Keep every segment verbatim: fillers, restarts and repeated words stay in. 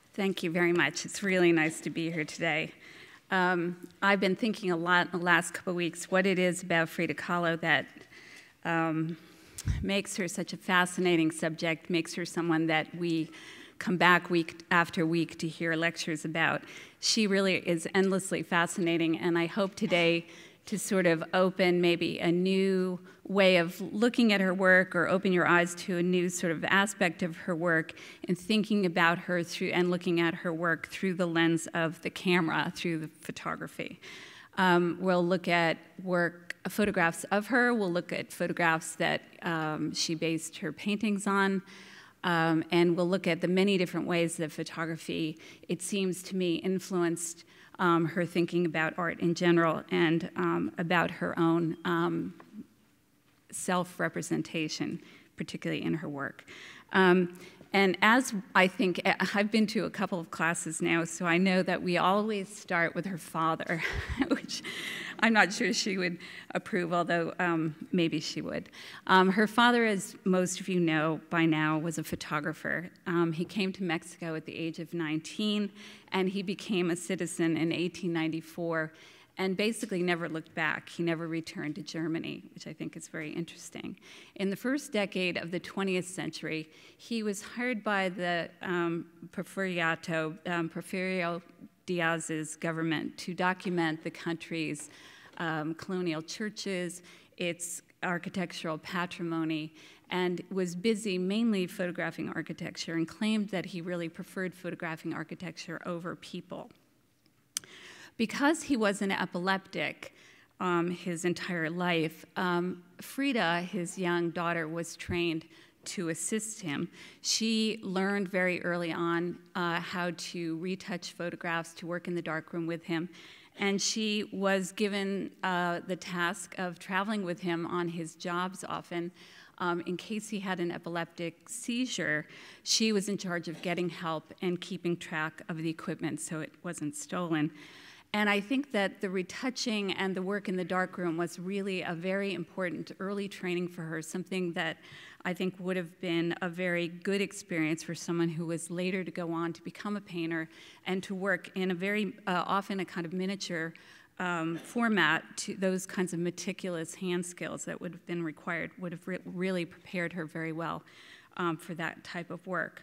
Thank you very much. It's really nice to be here today. Um, I've been thinking a lot in the last couple of weeks what it is about Frida Kahlo that um, makes her such a fascinating subject, makes her someone that we come back week after week to hear lectures about. She really is endlessly fascinating, and I hope today to sort of open maybe a new way of looking at her work, or open your eyes to a new sort of aspect of her work, and thinking about her through and looking at her work through the lens of the camera, through the photography. Um, we'll look at work, photographs of her. We'll look at photographs that um, she based her paintings on. Um, and we'll look at the many different ways that photography, it seems to me, influenced um, her thinking about art in general, and um, about her own um, self-representation, particularly in her work. Um, and as I think, I've been to a couple of classes now, so I know that we always start with her father, which I'm not sure she would approve, although um, maybe she would. Um, her father, as most of you know by now, was a photographer. Um, he came to Mexico at the age of nineteen, and he became a citizen in eighteen ninety-four, and basically never looked back. He never returned to Germany, which I think is very interesting. In the first decade of the twentieth century, he was hired by the um, Porfiriato, um, Porfirio Diaz's government to document the country's um, colonial churches, its architectural patrimony, and was busy mainly photographing architecture, and claimed that he really preferred photographing architecture over people. Because he was an epileptic um, his entire life, um, Frida, his young daughter, was trained to assist him. She learned very early on uh, how to retouch photographs, to work in the darkroom with him, and she was given uh, the task of traveling with him on his jobs often. Um, in case he had an epileptic seizure, she was in charge of getting help and keeping track of the equipment so it wasn't stolen. And I think that the retouching and the work in the darkroom was really a very important early training for her, something that I think would have been a very good experience for someone who was later to go on to become a painter and to work in a very, uh, often a kind of miniature um, format. To those kinds of meticulous hand skills that would have been required would have re really prepared her very well um, for that type of work.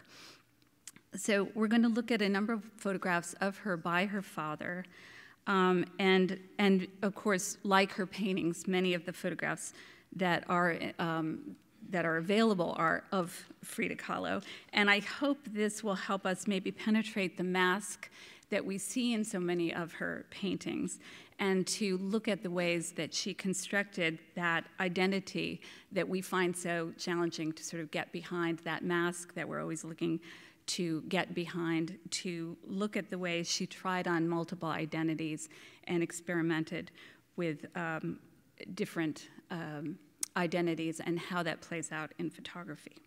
So we're going to look at a number of photographs of her by her father. Um, and, and of course, like her paintings, many of the photographs that are, um, that are available are of Frida Kahlo. And I hope this will help us maybe penetrate the mask that we see in so many of her paintings, and to look at the ways that she constructed that identity that we find so challenging to sort of get behind, that mask that we're always looking to get behind, to look at the ways she tried on multiple identities and experimented with um, different um, identities and how that plays out in photography.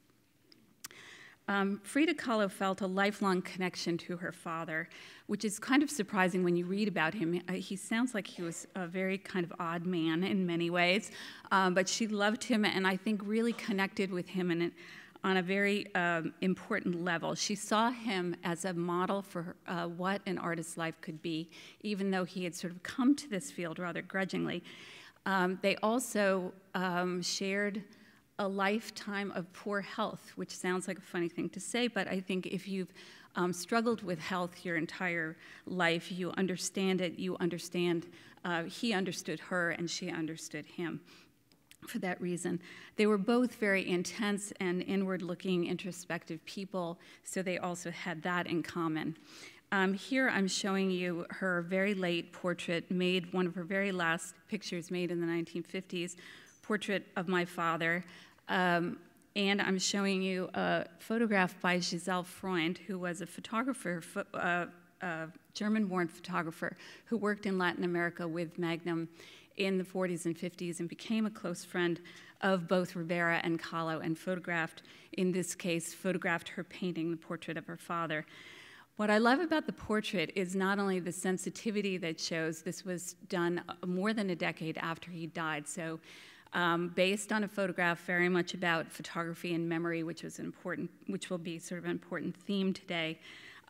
Um, Frida Kahlo felt a lifelong connection to her father, which is kind of surprising when you read about him. Uh, he sounds like he was a very kind of odd man in many ways, um, but she loved him, and I think really connected with him in an on a very um, important level. She saw him as a model for uh, what an artist's life could be, even though he had sort of come to this field rather grudgingly. Um, they also um, shared a lifetime of poor health, which sounds like a funny thing to say, but I think if you've um, struggled with health your entire life, you understand it, you understand, uh, he understood her and she understood him. For that reason. They were both very intense and inward-looking, introspective people, so they also had that in common. Um, here I'm showing you her very late portrait, made one of her very last pictures made in the nineteen fifties, portrait of my father. Um, and I'm showing you a photograph by Giselle Freund, who was a photographer, uh, a German-born photographer, who worked in Latin America with Magnum in the forties and fifties and became a close friend of both Rivera and Kahlo, and photographed, in this case, photographed her painting, the portrait of her father. What I love about the portrait is not only the sensitivity that shows this was done more than a decade after he died, so um, based on a photograph very much about photography and memory, which was an important, which will be sort of an important theme today.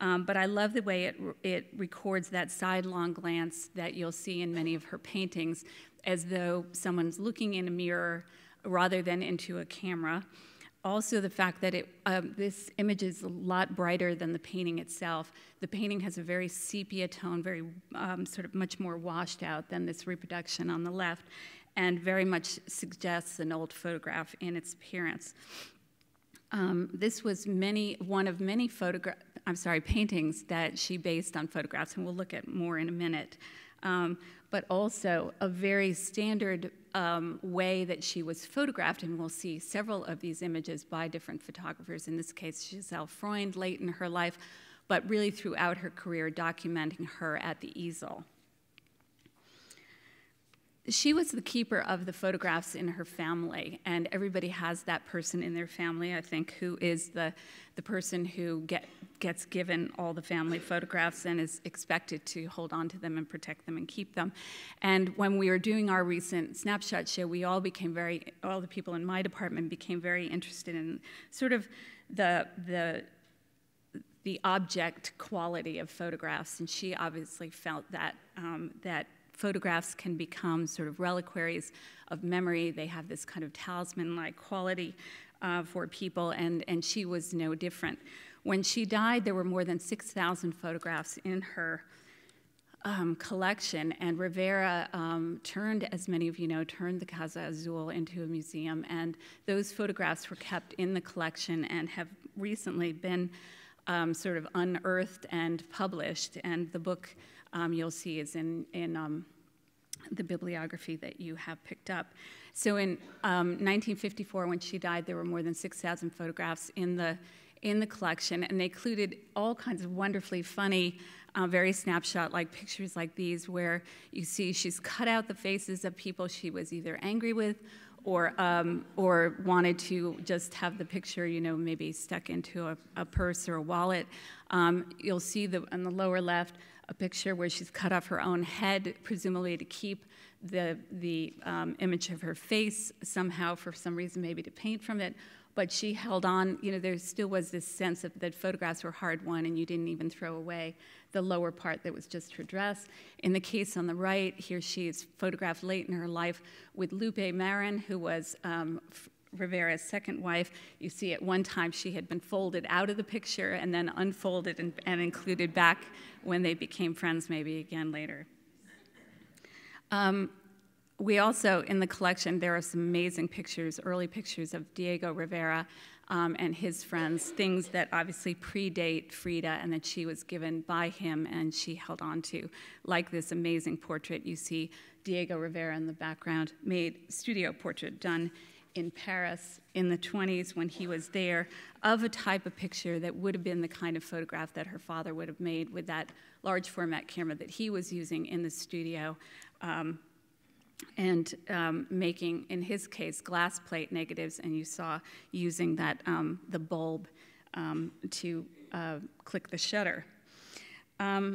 Um, but I love the way it, it records that sidelong glance that you'll see in many of her paintings, as though someone's looking in a mirror rather than into a camera. Also, the fact that it, um, this image is a lot brighter than the painting itself. The painting has a very sepia tone, very um, sort of much more washed out than this reproduction on the left, and very much suggests an old photograph in its appearance. Um, this was many, one of many photogra I'm sorry, paintings that she based on photographs, and we'll look at more in a minute. Um, but also a very standard um, way that she was photographed, and we'll see several of these images by different photographers, in this case Giselle Freund late in her life, but really throughout her career documenting her at the easel. She was the keeper of the photographs in her family, and everybody has that person in their family, I think, who is the, the person who get, gets given all the family photographs and is expected to hold on to them and protect them and keep them. And when we were doing our recent snapshot show, we all became very, all the people in my department became very interested in sort of the, the, the object quality of photographs, and she obviously felt that, um, that photographs can become sort of reliquaries of memory. They have this kind of talisman-like quality uh, for people, and, and she was no different. When she died, there were more than six thousand photographs in her um, collection, and Rivera um, turned, as many of you know, turned the Casa Azul into a museum, and those photographs were kept in the collection and have recently been um, sort of unearthed and published, and the book Um, you'll see is in, in um, the bibliography that you have picked up. So in um, nineteen fifty-four, when she died, there were more than six thousand photographs in the, in the collection, and they included all kinds of wonderfully funny, uh, very snapshot-like pictures like these, where you see she's cut out the faces of people she was either angry with or, um, or wanted to just have the picture, you know, maybe stuck into a, a purse or a wallet. Um, you'll see the, on the lower left, a picture where she's cut off her own head, presumably to keep the, the um, image of her face somehow, for some reason, maybe to paint from it. But she held on, you know, there still was this sense of that photographs were hard won and you didn't even throw away the lower part that was just her dress. In the case on the right, here she is photographed late in her life with Lupe Marin, who was um, Rivera's second wife. You see at one time she had been folded out of the picture and then unfolded and, and included back when they became friends, maybe again later. Um, we also, in the collection, there are some amazing pictures, early pictures of Diego Rivera um, and his friends, things that obviously predate Frida and that she was given by him and she held on to, like this amazing portrait. You see Diego Rivera in the background, made studio portrait done in Paris in the twenties when he was there, of a type of picture that would have been the kind of photograph that her father would have made with that large format camera that he was using in the studio, um, and um, making, in his case, glass plate negatives, and you saw using that, um, the bulb um, to uh, click the shutter. Um,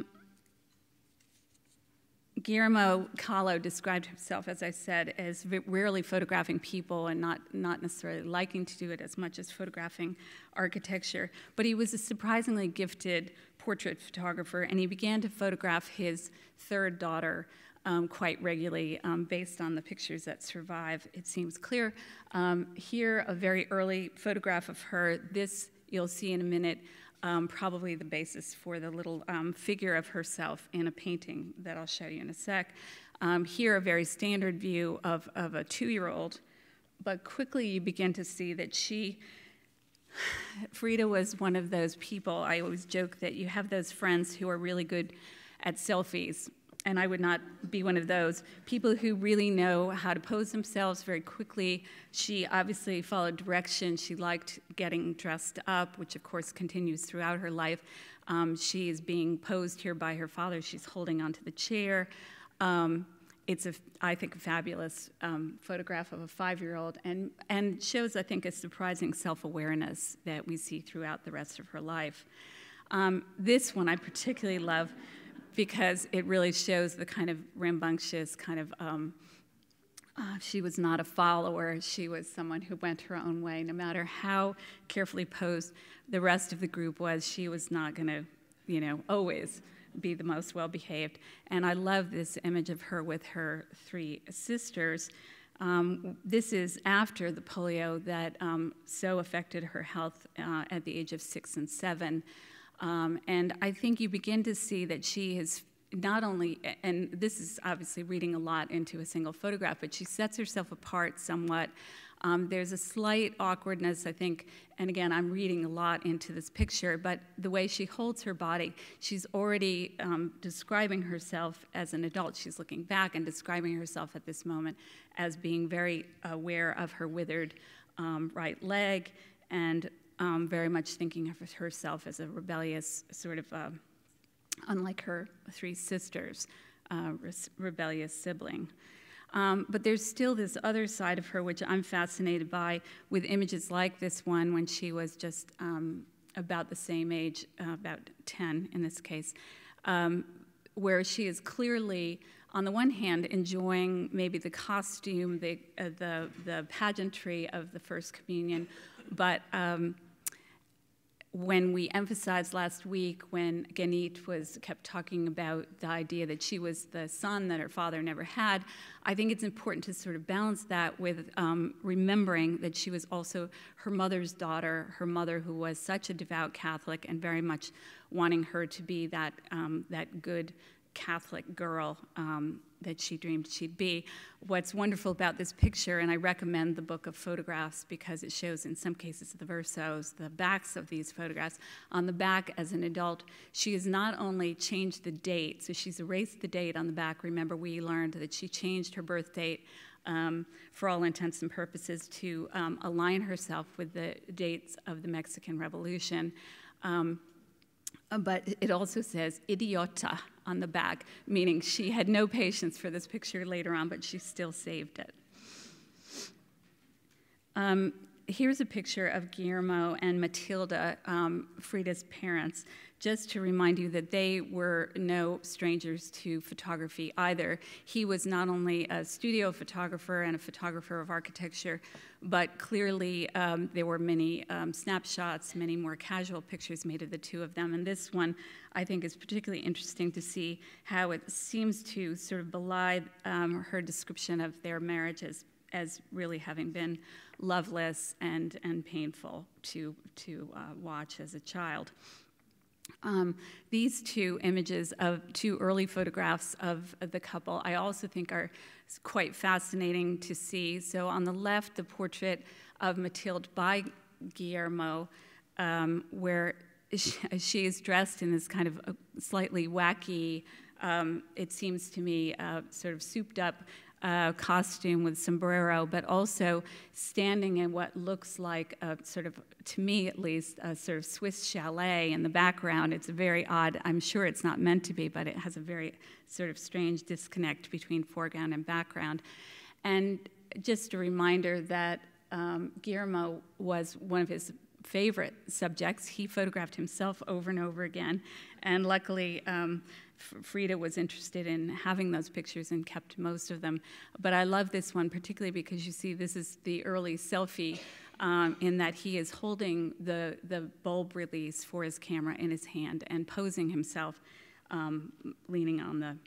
Guillermo Kahlo described himself, as I said, as rarely photographing people and not, not necessarily liking to do it as much as photographing architecture. But he was a surprisingly gifted portrait photographer, and he began to photograph his third daughter um, quite regularly um, based on the pictures that survive. It seems clear. Um, here, a very early photograph of her. This, you'll see in a minute, Um, probably the basis for the little um, figure of herself in a painting that I'll show you in a sec. Um, here, a very standard view of, of a two-year-old, but quickly you begin to see that she, Frida was one of those people. I always joke that you have those friends who are really good at selfies, and I would not be one of those. People who really know how to pose themselves very quickly. She obviously followed direction. She liked getting dressed up, which of course continues throughout her life. Um, she is being posed here by her father. She's holding onto the chair. Um, it's, a, I think, a fabulous um, photograph of a five-year-old, and, and shows, I think, a surprising self-awareness that we see throughout the rest of her life. Um, this one I particularly love, because it really shows the kind of rambunctious kind of, um, uh, she was not a follower, she was someone who went her own way. No matter how carefully posed the rest of the group was, she was not going to you know, always be the most well-behaved. And I love this image of her with her three sisters. Um, this is after the polio that um, so affected her health uh, at the age of six and seven. Um, and I think you begin to see that she has not only, and this is obviously reading a lot into a single photograph, but she sets herself apart somewhat. Um, there's a slight awkwardness, I think, and again, I'm reading a lot into this picture, but the way she holds her body, she's already um, describing herself as an adult. She's looking back and describing herself at this moment as being very aware of her withered um, right leg, and um, very much thinking of herself as a rebellious sort of, uh, unlike her three sisters, uh, rebellious sibling. Um, but there's still this other side of her, which I'm fascinated by, with images like this one when she was just um, about the same age, uh, about ten in this case, um, where she is clearly, on the one hand, enjoying maybe the costume, the, uh, the, the pageantry of the First Communion, but um, when we emphasized last week, when Ganit was kept talking about the idea that she was the son that her father never had, I think it's important to sort of balance that with um, remembering that she was also her mother's daughter, her mother who was such a devout Catholic and very much wanting her to be that, um, that good Catholic girl um, that she dreamed she'd be. What's wonderful about this picture, and I recommend the book of photographs because it shows in some cases the versos, the backs of these photographs. On the back as an adult, she has not only changed the date, so she's erased the date on the back. Remember, we learned that she changed her birth date um, for all intents and purposes to um, align herself with the dates of the Mexican Revolution. Um, But it also says idiota on the back, meaning she had no patience for this picture later on, but she still saved it. Um, here's a picture of Guillermo and Matilda, um, Frida's parents, just to remind you that they were no strangers to photography either. He was not only a studio photographer and a photographer of architecture, but clearly um, there were many um, snapshots, many more casual pictures made of the two of them. And this one, I think, is particularly interesting to see how it seems to sort of belie um, her description of their marriage as, as really having been loveless and, and painful to, to uh, watch as a child. Um, these two images of two early photographs of, of the couple I also think are quite fascinating to see. So on the left, the portrait of Mathilde by Guillermo, um, where she, she is dressed in this kind of a slightly wacky, um, it seems to me, uh, sort of souped up Uh, costume with sombrero, but also standing in what looks like a sort of, to me at least, a sort of Swiss chalet in the background. It's very odd. I'm sure it's not meant to be, but it has a very sort of strange disconnect between foreground and background. And just a reminder that um, Guillermo was one of his favorite subjects. He photographed himself over and over again, and luckily um, Frida was interested in having those pictures and kept most of them. But I love this one particularly because you see this is the early selfie um, in that he is holding the, the bulb release for his camera in his hand and posing himself um, leaning on the,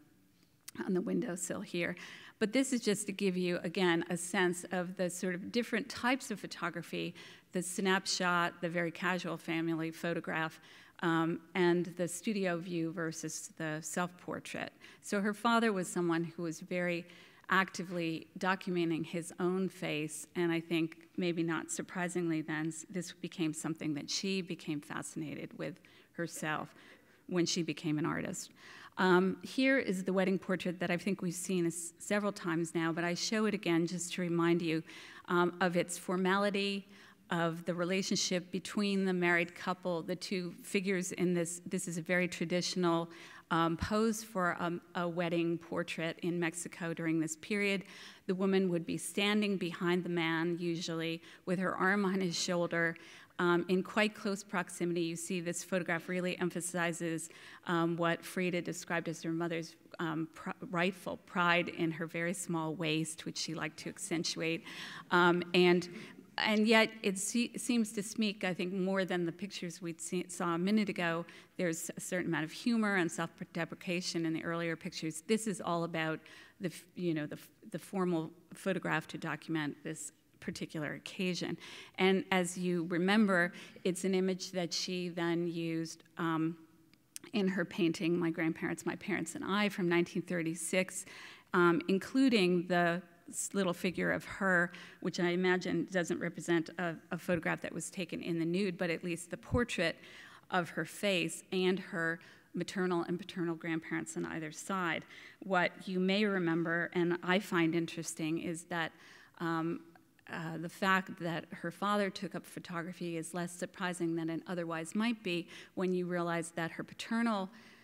on the windowsill here. But this is just to give you, again, a sense of the sort of different types of photography, the snapshot, the very casual family photograph, Um, and the studio view versus the self-portrait. So her father was someone who was very actively documenting his own face, and I think maybe not surprisingly then, this became something that she became fascinated with herself when she became an artist. Um, here is the wedding portrait that I think we've seen s- several times now, but I show it again just to remind you um, of its formality, of the relationship between the married couple, the two figures in this. This is a very traditional um, pose for a, a wedding portrait in Mexico during this period. The woman would be standing behind the man, usually, with her arm on his shoulder. Um, in quite close proximity, you see this photograph really emphasizes um, what Frida described as her mother's um, pr rightful pride in her very small waist, which she liked to accentuate. Um, and and yet it se seems to speak, I think, more than the pictures we saw a minute ago. There's a certain amount of humor and self-deprecation in the earlier pictures. This is all about the, you know, the, the formal photograph to document this particular occasion. And as you remember, it's an image that she then used um, in her painting, My Grandparents, My Parents, and I, from nineteen thirty-six, um, including the little figure of her, which I imagine doesn't represent a, a photograph that was taken in the nude, but at least the portrait of her face and her maternal and paternal grandparents on either side. What you may remember, and I find interesting, is that um, uh, the fact that her father took up photography is less surprising than it otherwise might be when you realize that her paternal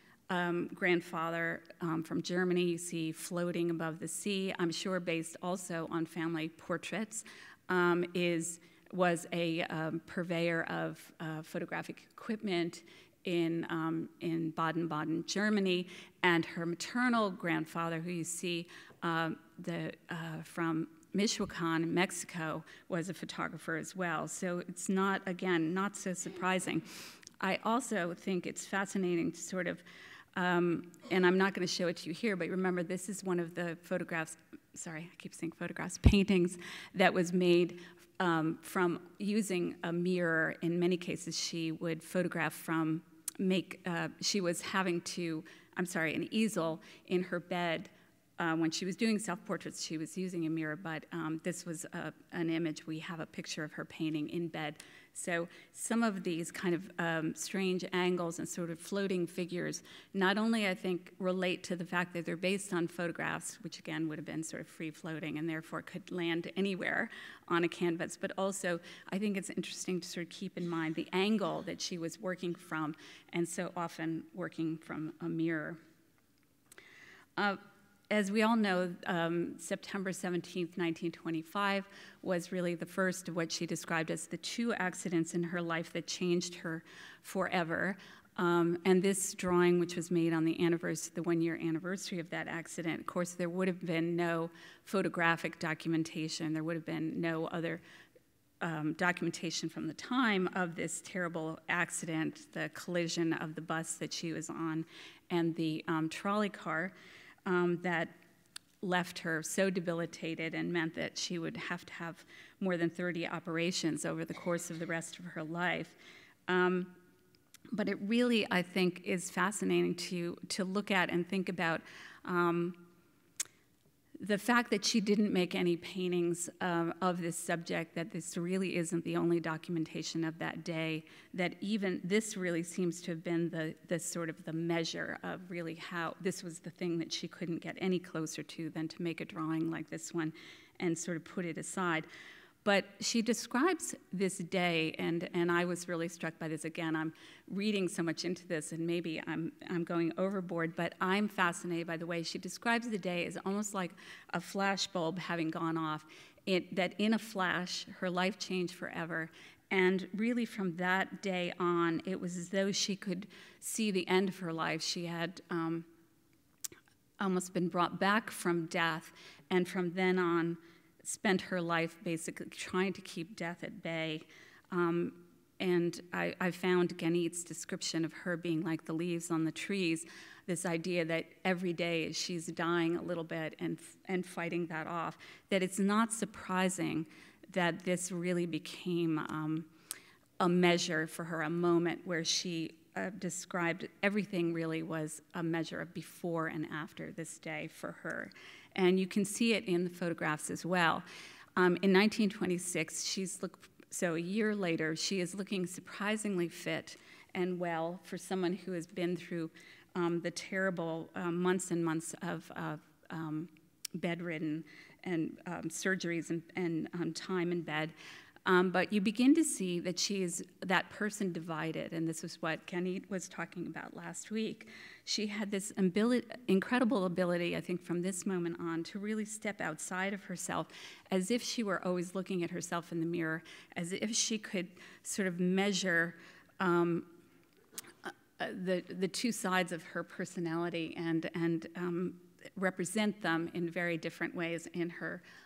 Um, grandfather um, from Germany, you see floating above the sea, I'm sure based also on family portraits, um, is, was a um, purveyor of uh, photographic equipment in, um, in Baden-Baden, Germany, and her maternal grandfather, who you see uh, the, uh, from Michoacan, Mexico, was a photographer as well. So it's not, again, not so surprising. I also think it's fascinating to sort of Um, and I'm not going to show it to you here, but remember, this is one of the photographs, sorry, I keep saying photographs, paintings that was made um, from using a mirror. In many cases, she would photograph from, make, uh, she was having to, I'm sorry, an easel in her bed. Uh, when she was doing self-portraits, she was using a mirror, but um, this was a, an image. We have a picture of her painting in bed. So some of these kind of um, strange angles and sort of floating figures not only, I think, relate to the fact that they're based on photographs, which again would have been sort of free-floating and therefore could land anywhere on a canvas, but also I think it's interesting to sort of keep in mind the angle that she was working from, and so often working from a mirror. Uh, As we all know, um, September seventeenth, nineteen twenty-five was really the first of what she described as the two accidents in her life that changed her forever. Um, and this drawing, which was made on the anniversary, the one-year anniversary of that accident, of course, there would have been no photographic documentation. There would have been no other um, documentation from the time of this terrible accident, the collision of the bus that she was on and the um, trolley car. Um, that left her so debilitated and meant that she would have to have more than thirty operations over the course of the rest of her life. Um, but it really, I think, is fascinating to, to look at and think about um, the fact that she didn't make any paintings uh, of this subject, that this really isn't the only documentation of that day, that even this really seems to have been the, the sort of the measure of really how, this was the thing that she couldn't get any closer to than to make a drawing like this one and sort of put it aside. But she describes this day, and, and I was really struck by this. Again, I'm reading so much into this, and maybe I'm, I'm going overboard, but I'm fascinated by the way she describes the day as almost like a flash bulb having gone off, it, that in a flash, her life changed forever. And really from that day on, it was as though she could see the end of her life. She had um, almost been brought back from death, and from then on, spent her life basically trying to keep death at bay. Um, and I, I found Ganit's description of her being like the leaves on the trees, this idea that every day she's dying a little bit and, and fighting that off, that it's not surprising that this really became um, a measure for her, a moment where she uh, described everything really was a measure of before and after this day for her. And you can see it in the photographs as well. Um, in nineteen twenty-six, she's look, so a year later, she is looking surprisingly fit and well for someone who has been through um, the terrible uh, months and months of uh, um, bedridden and um, surgeries and, and um, time in bed. Um, but you begin to see that she is that person divided, and this is what Ganit was talking about last week. She had this ability, incredible ability, I think, from this moment on, to really step outside of herself, as if she were always looking at herself in the mirror, as if she could sort of measure um, uh, the the two sides of her personality and and um, represent them in very different ways in her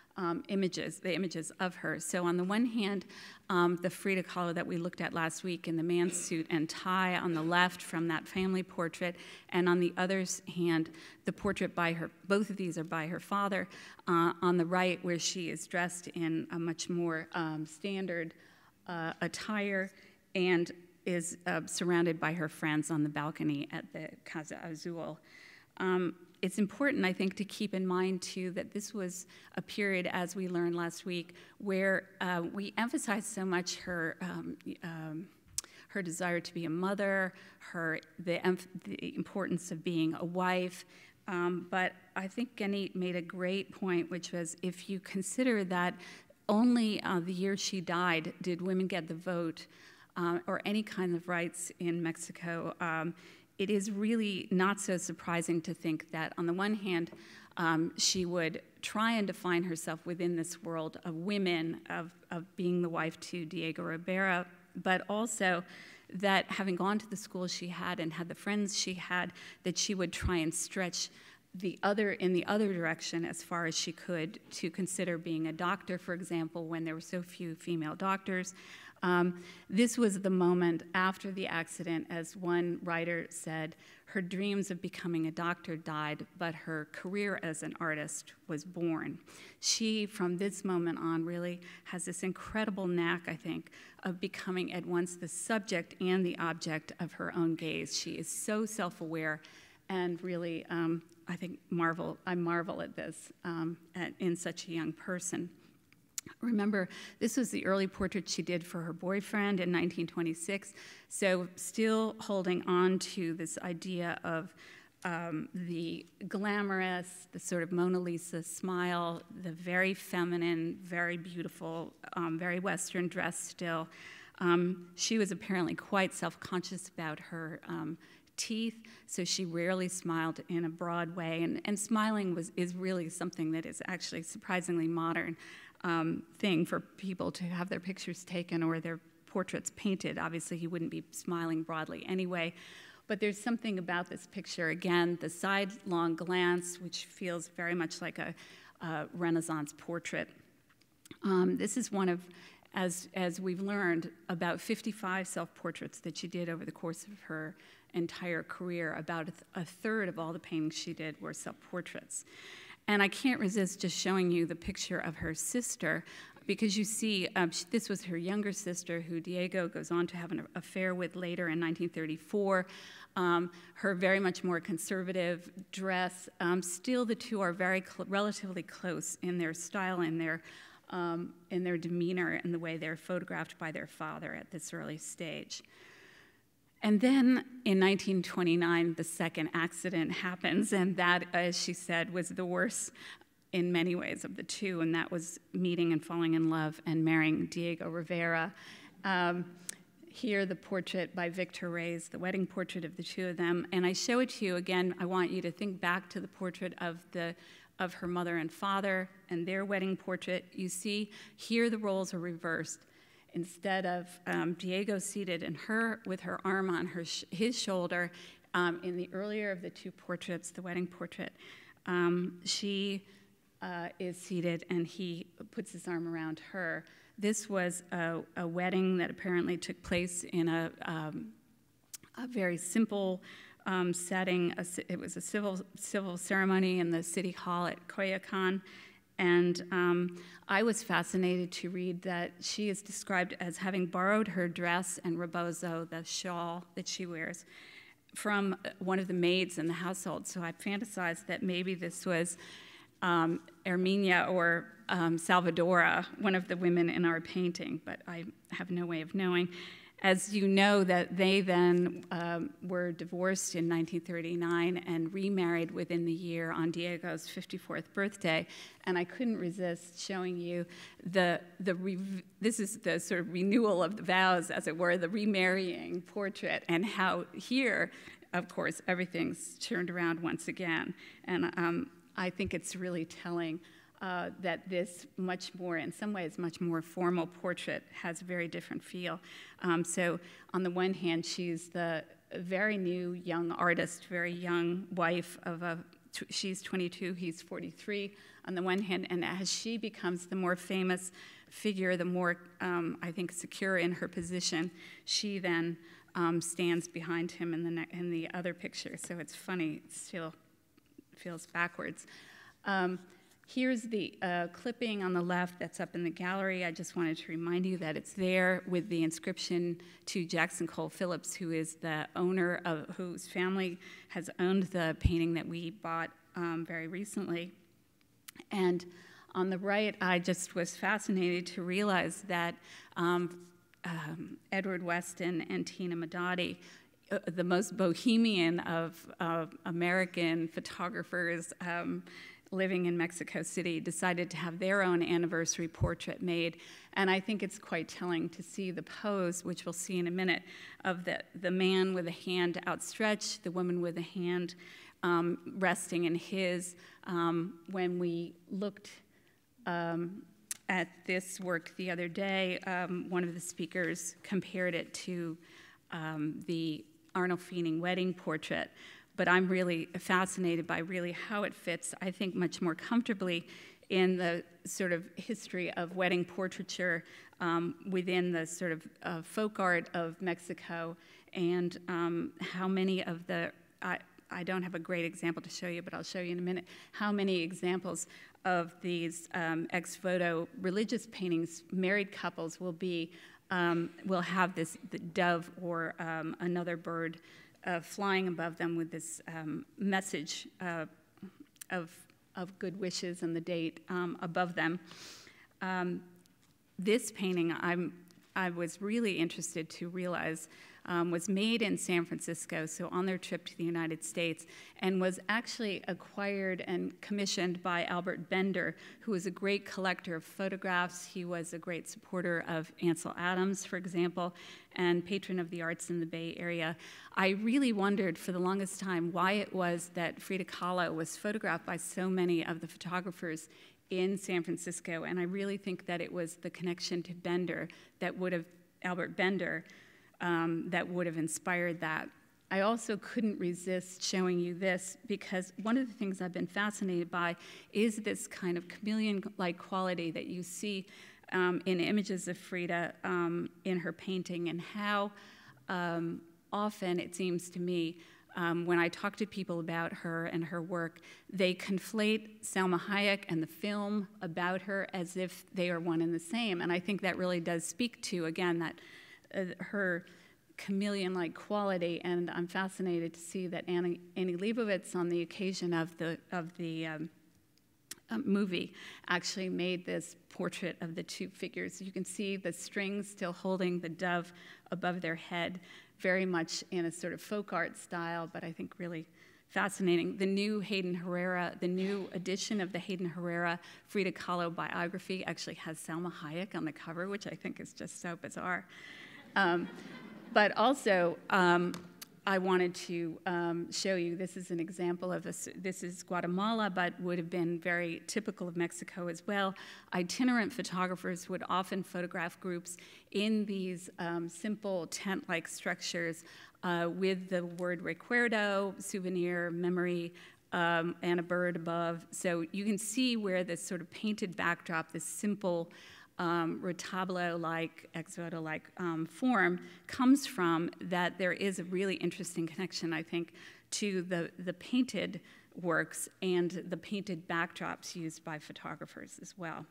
um, images, the images of her. So on the one hand, um, the Frida Kahlo that we looked at last week in the man's suit and tie on the left from that family portrait, and on the other hand, the portrait by her, both of these are by her father, uh, on the right where she is dressed in a much more um, standard uh, attire and is uh, surrounded by her friends on the balcony at the Casa Azul. Um, it's important, I think, to keep in mind, too, that this was a period, as we learned last week, where uh, we emphasized so much her um, um, her desire to be a mother, her the, the importance of being a wife. Um, but I think Genny made a great point, which was if you consider that only uh, the year she died did women get the vote uh, or any kind of rights in Mexico, um, it is really not so surprising to think that, on the one hand, um, she would try and define herself within this world of women, of, of being the wife to Diego Rivera, but also that having gone to the school she had and had the friends she had, that she would try and stretch the other in the other direction as far as she could to consider being a doctor, for example, when there were so few female doctors. Um, this was the moment after the accident, as one writer said, her dreams of becoming a doctor died, but her career as an artist was born. She, from this moment on, really has this incredible knack, I think, of becoming at once the subject and the object of her own gaze. She is so self-aware and really, um, I think, marvel, I marvel at this um, at, in such a young person. Remember, this was the early portrait she did for her boyfriend in nineteen twenty-six, so still holding on to this idea of um, the glamorous, the sort of Mona Lisa smile, the very feminine, very beautiful, um, very Western dress still. Um, she was apparently quite self-conscious about her um, teeth, so she rarely smiled in a broad way, and, and smiling was is really something that is actually surprisingly modern. Um, thing for people to have their pictures taken or their portraits painted. Obviously, he wouldn't be smiling broadly anyway. But there's something about this picture, again, the sidelong glance, which feels very much like a, a Renaissance portrait. Um, this is one of, as, as we've learned, about fifty-five self-portraits that she did over the course of her entire career. About a, th a third of all the paintings she did were self-portraits. And I can't resist just showing you the picture of her sister, because you see, um, she, this was her younger sister, who Diego goes on to have an affair with later in nineteen thirty-four. Um, her very much more conservative dress. Um, still, the two are very cl relatively close in their style, in their, um, in their demeanor, and the way they're photographed by their father at this early stage. And then in nineteen twenty-nine, the second accident happens, and that, as she said, was the worst in many ways of the two, and that was meeting and falling in love and marrying Diego Rivera. Um, here, the portrait by Victor Reyes, the wedding portrait of the two of them, and I show it to you again. I want you to think back to the portrait of the of her mother and father and their wedding portrait. You see, here the roles are reversed. Instead of um, Diego seated and her with her arm on her sh his shoulder, um, in the earlier of the two portraits, the wedding portrait, um, she uh, is seated and he puts his arm around her. This was a, a wedding that apparently took place in a, um, a very simple um, setting. A, it was a civil, civil ceremony in the city hall at Coyoacan. And um, I was fascinated to read that she is described as having borrowed her dress and rebozo, the shawl that she wears, from one of the maids in the household. So I fantasized that maybe this was um, Herminia or um, Salvadora, one of the women in our painting, but I have no way of knowing. As you know, that they then um, were divorced in nineteen thirty-nine and remarried within the year on Diego's fifty-fourth birthday, and I couldn't resist showing you the, the re this is the sort of renewal of the vows, as it were, the remarrying portrait, and how here, of course, everything's turned around once again. And um, I think it's really telling Uh, that this much more, in some ways, much more formal portrait has a very different feel. Um, so on the one hand, she's the very new young artist, very young wife of a she's twenty-two, he's forty-three on the one hand, and as she becomes the more famous figure, the more, um, I think, secure in her position, she then um, stands behind him in the, ne in the other picture. So it's funny, it still feels backwards. Um, Here's the uh, clipping on the left that's up in the gallery. I just wanted to remind you that it's there with the inscription to Jackson Cole Phillips, who is the owner of, whose family has owned the painting that we bought um, very recently. And on the right, I just was fascinated to realize that um, um, Edward Weston and Tina Modotti, uh, the most bohemian of, of American photographers, um, living in Mexico City, decided to have their own anniversary portrait made. And I think it's quite telling to see the pose, which we'll see in a minute, of the, the man with a hand outstretched, the woman with a hand um, resting in his. Um, when we looked um, at this work the other day, um, one of the speakers compared it to um, the Arnolfini wedding portrait. But I'm really fascinated by really how it fits, I think, much more comfortably in the sort of history of wedding portraiture um, within the sort of uh, folk art of Mexico, and um, how many of the, I, I don't have a great example to show you, but I'll show you in a minute, how many examples of these um, ex-voto religious paintings, married couples will be, um, will have this the dove or um, another bird Uh, flying above them with this um, message uh, of, of good wishes and the date um, above them. Um, this painting, I'm, I was really interested to realize um, was made in San Francisco, so on their trip to the United States, and was actually acquired and commissioned by Albert Bender, who was a great collector of photographs. He was a great supporter of Ansel Adams, for example, and patron of the arts in the Bay Area. I really wondered for the longest time why it was that Frida Kahlo was photographed by so many of the photographers in San Francisco, and I really think that it was the connection to Bender that would have, Albert Bender, um, that would have inspired that. I also couldn't resist showing you this because one of the things I've been fascinated by is this kind of chameleon-like quality that you see um, in images of Frida um, in her painting, and how um, often it seems to me Um, when I talk to people about her and her work, they conflate Salma Hayek and the film about her as if they are one and the same. And I think that really does speak to, again, that uh, her chameleon-like quality. And I'm fascinated to see that Annie, Annie Leibovitz, on the occasion of the, of the um, uh, movie, actually made this portrait of the two figures. You can see the strings still holding the dove above their head, very much in a sort of folk art style, but I think really fascinating. The new Hayden Herrera, the new edition of the Hayden Herrera Frida Kahlo biography actually has Salma Hayek on the cover, which I think is just so bizarre. Um, but also, um, I wanted to um, show you, this is an example of, a, this is Guatemala, but would have been very typical of Mexico as well. Itinerant photographers would often photograph groups in these um, simple tent-like structures uh, with the word recuerdo, souvenir, memory, um, and a bird above. So you can see where this sort of painted backdrop, this simple Um, retablo-like, ex-voto-like um, form comes from, that there is a really interesting connection, I think, to the, the painted works and the painted backdrops used by photographers as well.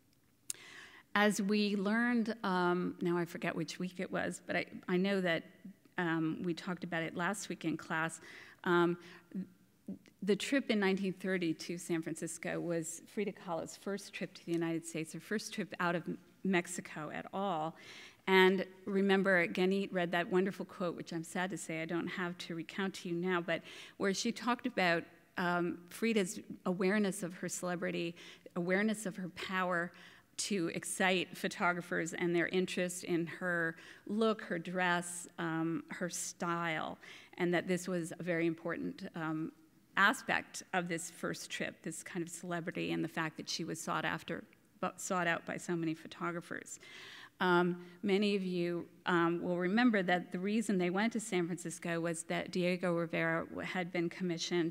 As we learned, um, now I forget which week it was, but I, I know that um, we talked about it last week in class. Um, The trip in nineteen thirty to San Francisco was Frida Kahlo's first trip to the United States, her first trip out of Mexico at all. And remember, Ganit read that wonderful quote, which I'm sad to say I don't have to recount to you now, but where she talked about um, Frida's awareness of her celebrity, awareness of her power to excite photographers and their interest in her look, her dress, um, her style, and that this was a very important um, aspect of this first trip, this kind of celebrity, and the fact that she was sought after, sought out by so many photographers. Um, many of you um, will remember that the reason they went to San Francisco was that Diego Rivera had been commissioned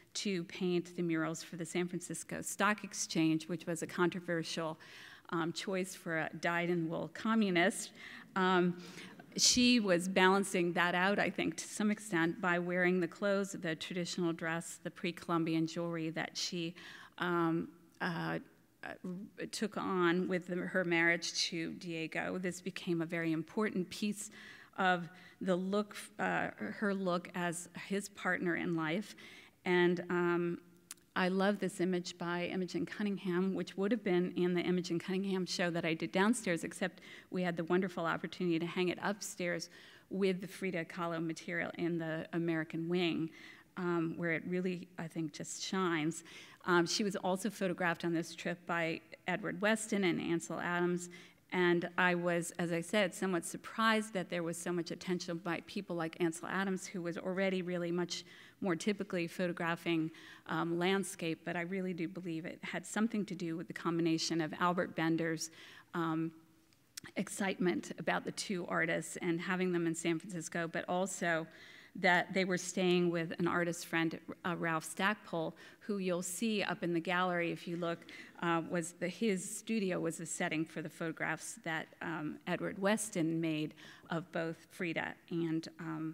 to paint the murals for the San Francisco Stock Exchange, which was a controversial um, choice for a dyed-in-wool communist. Um, she was balancing that out, I think, to some extent by wearing the clothes, the traditional dress, the pre-Columbian jewelry that she um, uh, took on with the, her marriage to Diego. This became a very important piece of the look, uh, her look as his partner in life. And um, I love this image by Imogen Cunningham, which would have been in the Imogen Cunningham show that I did downstairs, except we had the wonderful opportunity to hang it upstairs with the Frida Kahlo material in the American wing, um, where it really, I think, just shines. Um, she was also photographed on this trip by Edward Weston and Ansel Adams, and I was, as I said, somewhat surprised that there was so much attention by people like Ansel Adams, who was already really much more typically photographing um, landscape, but I really do believe it had something to do with the combination of Albert Bender's um, excitement about the two artists and having them in San Francisco, but also that they were staying with an artist friend, uh, Ralph Stackpole, who you'll see up in the gallery if you look, uh, was the, his studio was the setting for the photographs that um, Edward Weston made of both Frida and um,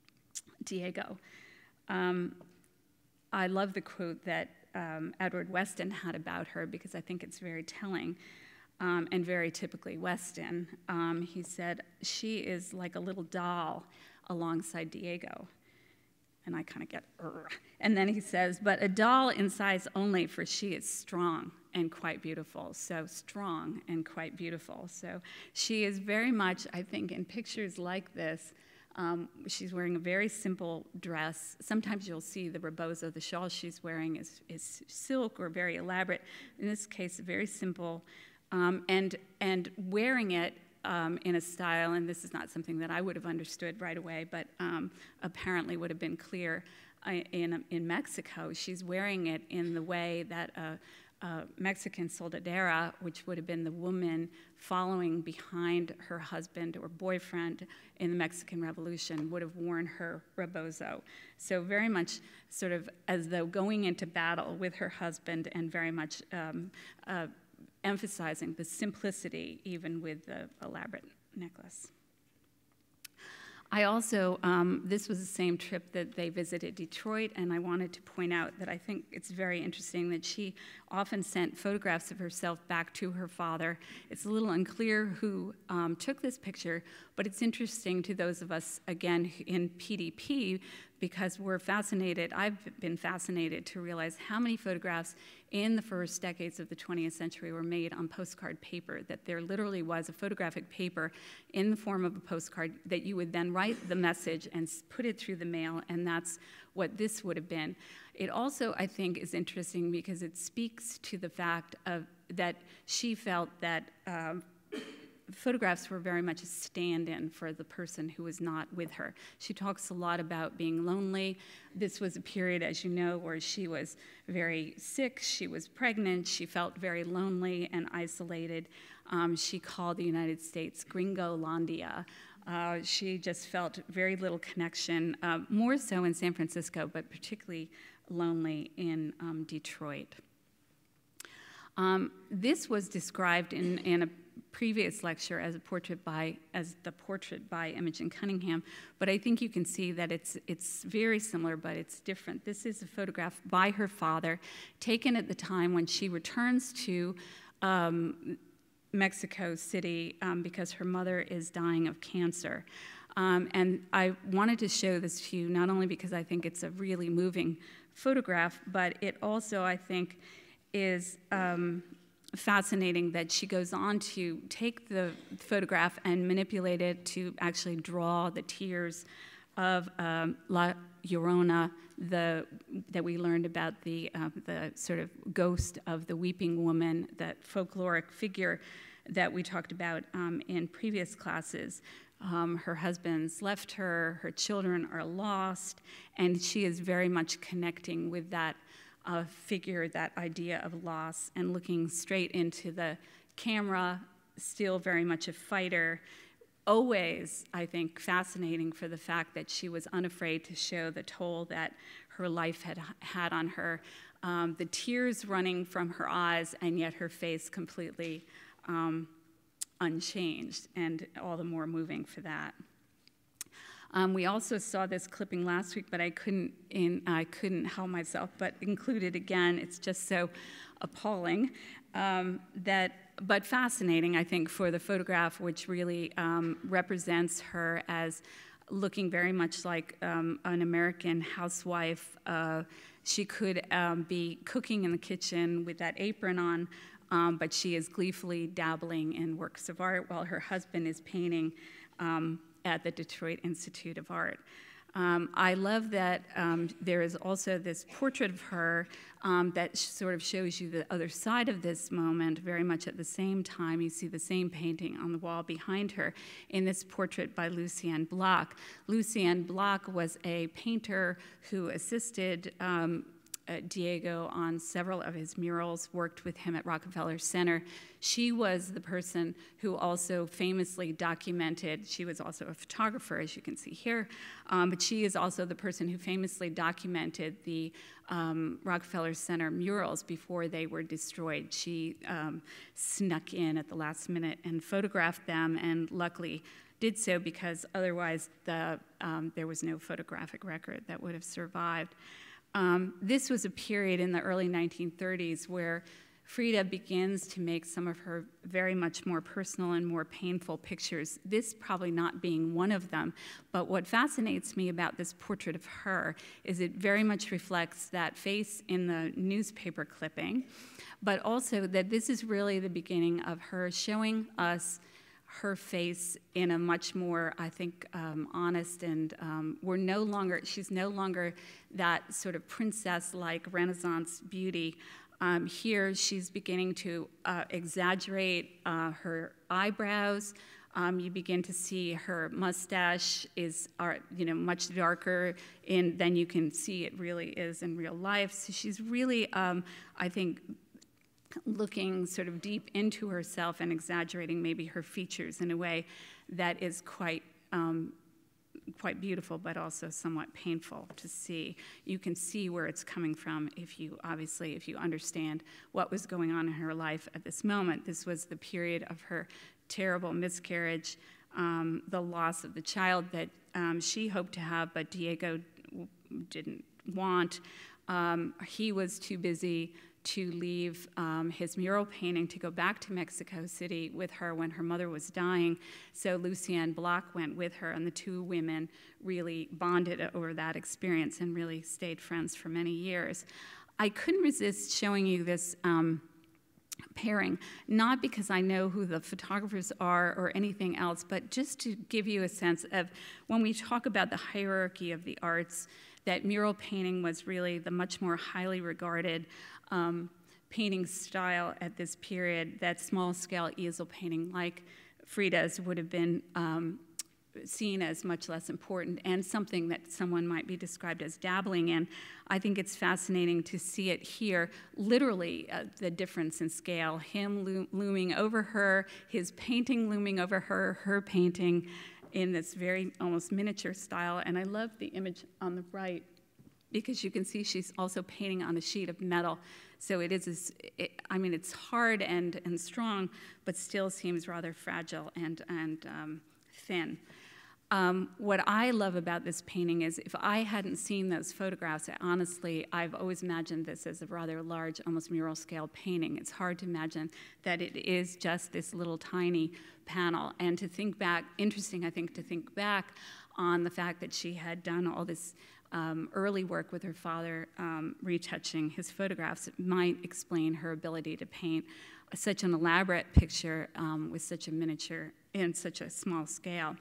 Diego. Um, I love the quote that um, Edward Weston had about her because I think it's very telling um, and very typically Weston. Um, he said, "She is like a little doll alongside Diego." And I kind of get, Urgh. And then he says, "But a doll in size only, for she is strong and quite beautiful." So strong and quite beautiful. So she is very much, I think, in pictures like this, Um, she's wearing a very simple dress. Sometimes you'll see the rebozo, the shawl she's wearing is, is silk or very elaborate. In this case, very simple. Um, and, and wearing it um, in a style, and this is not something that I would have understood right away, but um, apparently would have been clear uh, in, in Mexico. She's wearing it in the way that a, a Mexican soldadera, which would have been the woman following behind her husband or boyfriend in the Mexican Revolution, would have worn her rebozo. So very much sort of as though going into battle with her husband, and very much um, uh, emphasizing the simplicity even with the elaborate necklace. I also, um, this was the same trip that they visited Detroit, and I wanted to point out that I think it's very interesting that she often sent photographs of herself back to her father. It's a little unclear who um, took this picture, but it's interesting to those of us, again, in P D P, because we're fascinated, I've been fascinated to realize how many photographs in the first decades of the twentieth century were made on postcard paper, that there literally was a photographic paper in the form of a postcard that you would then write the message and put it through the mail, and that's what this would have been. It also, I think, is interesting because it speaks to the fact of that she felt that um, photographs were very much a stand-in for the person who was not with her. She talks a lot about being lonely. This was a period, as you know, where she was very sick, she was pregnant, she felt very lonely and isolated. Um, she called the United States Gringolandia. Uh, she just felt very little connection, uh, more so in San Francisco, but particularly lonely in um, Detroit. Um, this was described in, in a previous lecture as a portrait by, as the portrait by Imogen Cunningham, but I think you can see that it's, it's very similar, but it's different. This is a photograph by her father, taken at the time when she returns to um, Mexico City um, because her mother is dying of cancer. Um, and I wanted to show this to you not only because I think it's a really moving photograph, but it also, I think, is um, fascinating that she goes on to take the photograph and manipulate it to actually draw the tears of um, La Llorona, the, that we learned about the, uh, the sort of ghost of the weeping woman, that folkloric figure that we talked about um, in previous classes. Um, her husband's left her, her children are lost, and she is very much connecting with that uh, figure, that idea of loss, and looking straight into the camera, still very much a fighter. Always, I think, fascinating for the fact that she was unafraid to show the toll that her life had had on her. Um, the tears running from her eyes, and yet her face completely um, unchanged, and all the more moving for that. Um, we also saw this clipping last week, but I couldn't, in, I couldn't help myself but include it again. It's just so appalling, um, that, but fascinating, I think, for the photograph, which really um, represents her as looking very much like um, an American housewife. Uh, she could um, be cooking in the kitchen with that apron on, um, but she is gleefully dabbling in works of art while her husband is painting um, at the Detroit Institute of Art. Um, I love that um, there is also this portrait of her um, that sort of shows you the other side of this moment. Very much at the same time, you see the same painting on the wall behind her in this portrait by Lucien Bloch. Lucien Bloch was a painter who assisted um, Uh, Diego on several of his murals, worked with him at Rockefeller Center. She was the person who also famously documented, she was also a photographer, as you can see here, um, but she is also the person who famously documented the um, Rockefeller Center murals before they were destroyed. She um, snuck in at the last minute and photographed them, and luckily did so because otherwise the, um, there was no photographic record that would have survived. Um, this was a period in the early nineteen thirties where Frida begins to make some of her very much more personal and more painful pictures, this probably not being one of them. But what fascinates me about this portrait of her is it very much reflects that face in the newspaper clipping, but also that this is really the beginning of her showing us her face in a much more, I think, um, honest, and um, we're no longer, she's no longer that sort of princess-like Renaissance beauty. Um, here, she's beginning to uh, exaggerate uh, her eyebrows. Um, you begin to see her mustache is, are, you know, much darker in, than you can see it really is in real life. So she's really, um, I think, looking sort of deep into herself and exaggerating maybe her features in a way that is quite um, quite beautiful, but also somewhat painful to see. You can see where it's coming from if you, obviously, if you understand what was going on in her life at this moment. This was the period of her terrible miscarriage, um, the loss of the child that um, she hoped to have, but Diego didn't want. Um, he was too busy to leave um, his mural painting to go back to Mexico City with her when her mother was dying. So Lucien Bloch went with her, and the two women really bonded over that experience and really stayed friends for many years. I couldn't resist showing you this um, pairing, not because I know who the photographers are or anything else, but just to give you a sense of when we talk about the hierarchy of the arts, that mural painting was really the much more highly regarded um, painting style at this period, that small-scale easel painting like Frida's would have been um, seen as much less important and something that someone might be described as dabbling in. I think it's fascinating to see it here, literally uh, the difference in scale, him lo looming over her, his painting looming over her, her painting in this very almost miniature style. And I love the image on the right because you can see she's also painting on a sheet of metal. So it is, this, it, I mean, it's hard and, and strong, but still seems rather fragile and, and um, thin. Um, what I love about this painting is if I hadn't seen those photographs, honestly, I've always imagined this as a rather large, almost mural scale painting. It's hard to imagine that it is just this little tiny panel. And to think back, interesting, I think, to think back on the fact that she had done all this um, early work with her father, um, retouching his photographs, it might explain her ability to paint such an elaborate picture um, with such a miniature, in such a small scale.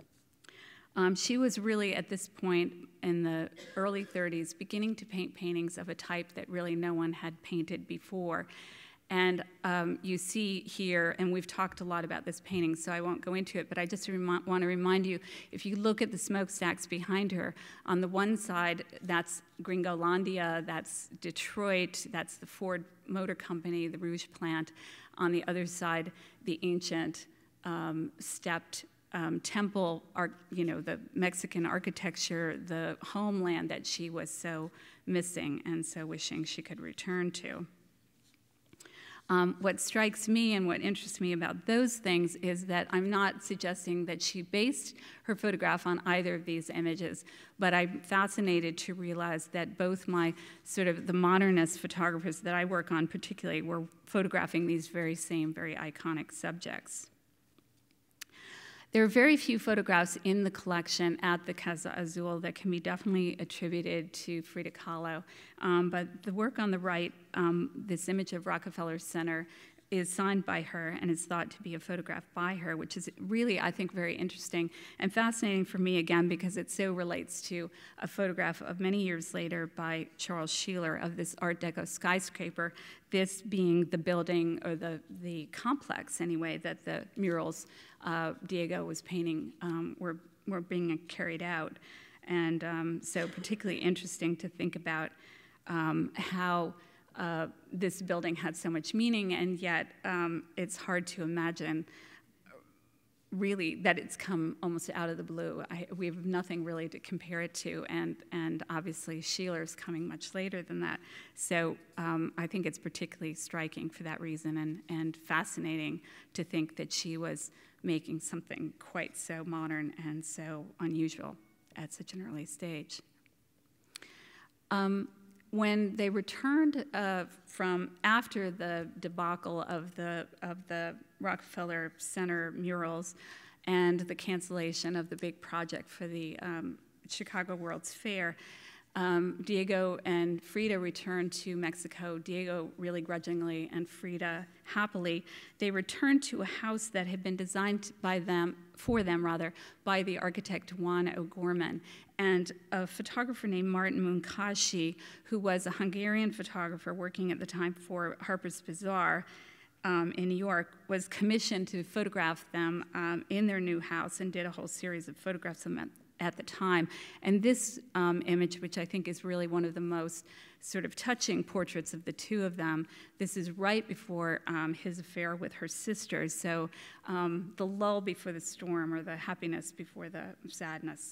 Um, she was really, at this point in the early thirties, beginning to paint paintings of a type that really no one had painted before. And um, you see here, and we've talked a lot about this painting, so I won't go into it, but I just want to remind you, if you look at the smokestacks behind her, on the one side, that's Gringolandia, that's Detroit, that's the Ford Motor Company, the Rouge plant. On the other side, the ancient um, stepped um, temple, art, you know, the Mexican architecture, the homeland that she was so missing and so wishing she could return to. Um, what strikes me and what interests me about those things is that I'm not suggesting that she based her photograph on either of these images, but I'm fascinated to realize that both my sort of the modernist photographers that I work on particularly were photographing these very same, very iconic subjects. There are very few photographs in the collection at the Casa Azul that can be definitely attributed to Frida Kahlo. Um, but the work on the right, um, this image of Rockefeller Center, is signed by her and is thought to be a photograph by her, which is really, I think, very interesting and fascinating for me, again, because it so relates to a photograph of many years later by Charles Sheeler of this Art Deco skyscraper, this being the building, or the, the complex, anyway, that the murals uh, Diego was painting um, were, were being carried out. And um, so particularly interesting to think about um, how Uh, this building had so much meaning, and yet um, it's hard to imagine really that it's come almost out of the blue. I, we have nothing really to compare it to, and, and obviously Sheeler's coming much later than that. So um, I think it's particularly striking for that reason, and, and fascinating to think that she was making something quite so modern and so unusual at such an early stage. Um, When they returned uh, from after the debacle of the of the Rockefeller Center murals and the cancellation of the big project for the um, Chicago World's Fair, um, Diego and Frida returned to Mexico. Diego really grudgingly, and Frida happily. They returned to a house that had been designed by them for them rather by the architect Juan O'Gorman. And a photographer named Martin Munkaci, who was a Hungarian photographer working at the time for Harper's Bazaar um, in New York, was commissioned to photograph them um, in their new house, and did a whole series of photographs of them at, at the time. And this um, image, which I think is really one of the most sort of touching portraits of the two of them, this is right before um, his affair with her sister. So um, the lull before the storm, or the happiness before the sadness.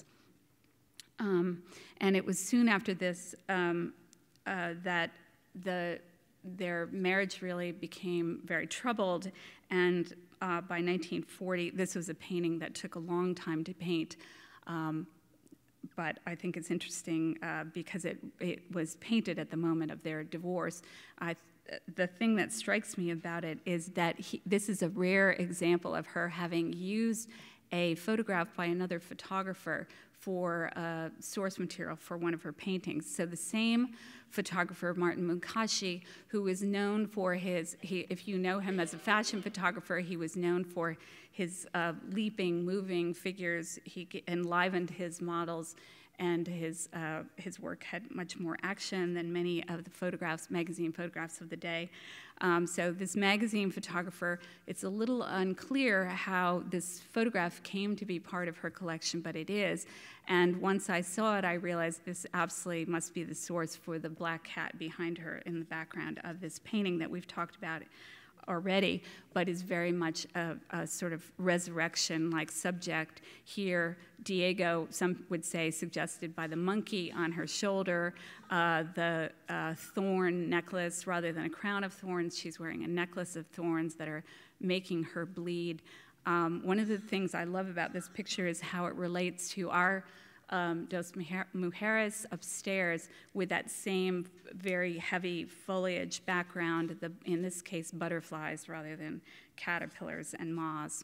Um, and it was soon after this um, uh, that the, their marriage really became very troubled, and uh, by nineteen forty, this was a painting that took a long time to paint, um, but I think it's interesting uh, because it, it was painted at the moment of their divorce. I, the thing that strikes me about it is that he, this is a rare example of her having used a photograph by another photographer for uh, source material for one of her paintings. So the same photographer, Martin Munkaci, who is known for his, he, if you know him as a fashion photographer, he was known for his uh, leaping, moving figures. He enlivened his models, and his, uh, his work had much more action than many of the photographs, magazine photographs of the day. Um, so this magazine photographer, it's a little unclear how this photograph came to be part of her collection, but it is. And once I saw it, I realized this absolutely must be the source for the black cat behind her in the background of this painting that we've talked about already, but is very much a, a sort of resurrection-like subject. Here, Diego, some would say, suggested by the monkey on her shoulder, uh, the uh, thorn necklace, rather than a crown of thorns, she's wearing a necklace of thorns that are making her bleed. Um, one of the things I love about this picture is how it relates to our Um, Dos Mujeres upstairs, with that same very heavy foliage background, the, in this case butterflies rather than caterpillars and moths.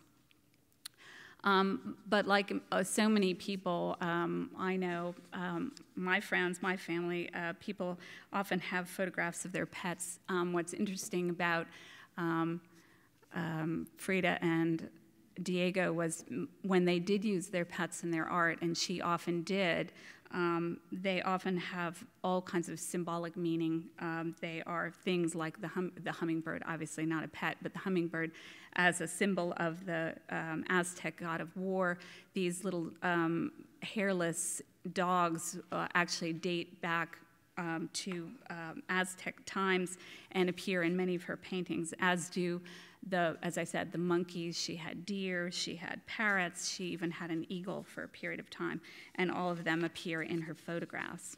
Um, but like uh, so many people um, I know, um, my friends, my family, uh, people often have photographs of their pets. Um, what's interesting about um, um, Frida and Diego was when they did use their pets in their art, and she often did, um, they often have all kinds of symbolic meaning. Um, they are things like the, hum the hummingbird, obviously not a pet, but the hummingbird as a symbol of the um, Aztec god of war. These little um, hairless dogs uh, actually date back um, to um, Aztec times and appear in many of her paintings, as do the, as I said, the monkeys, she had deer, she had parrots, she even had an eagle for a period of time, and all of them appear in her photographs.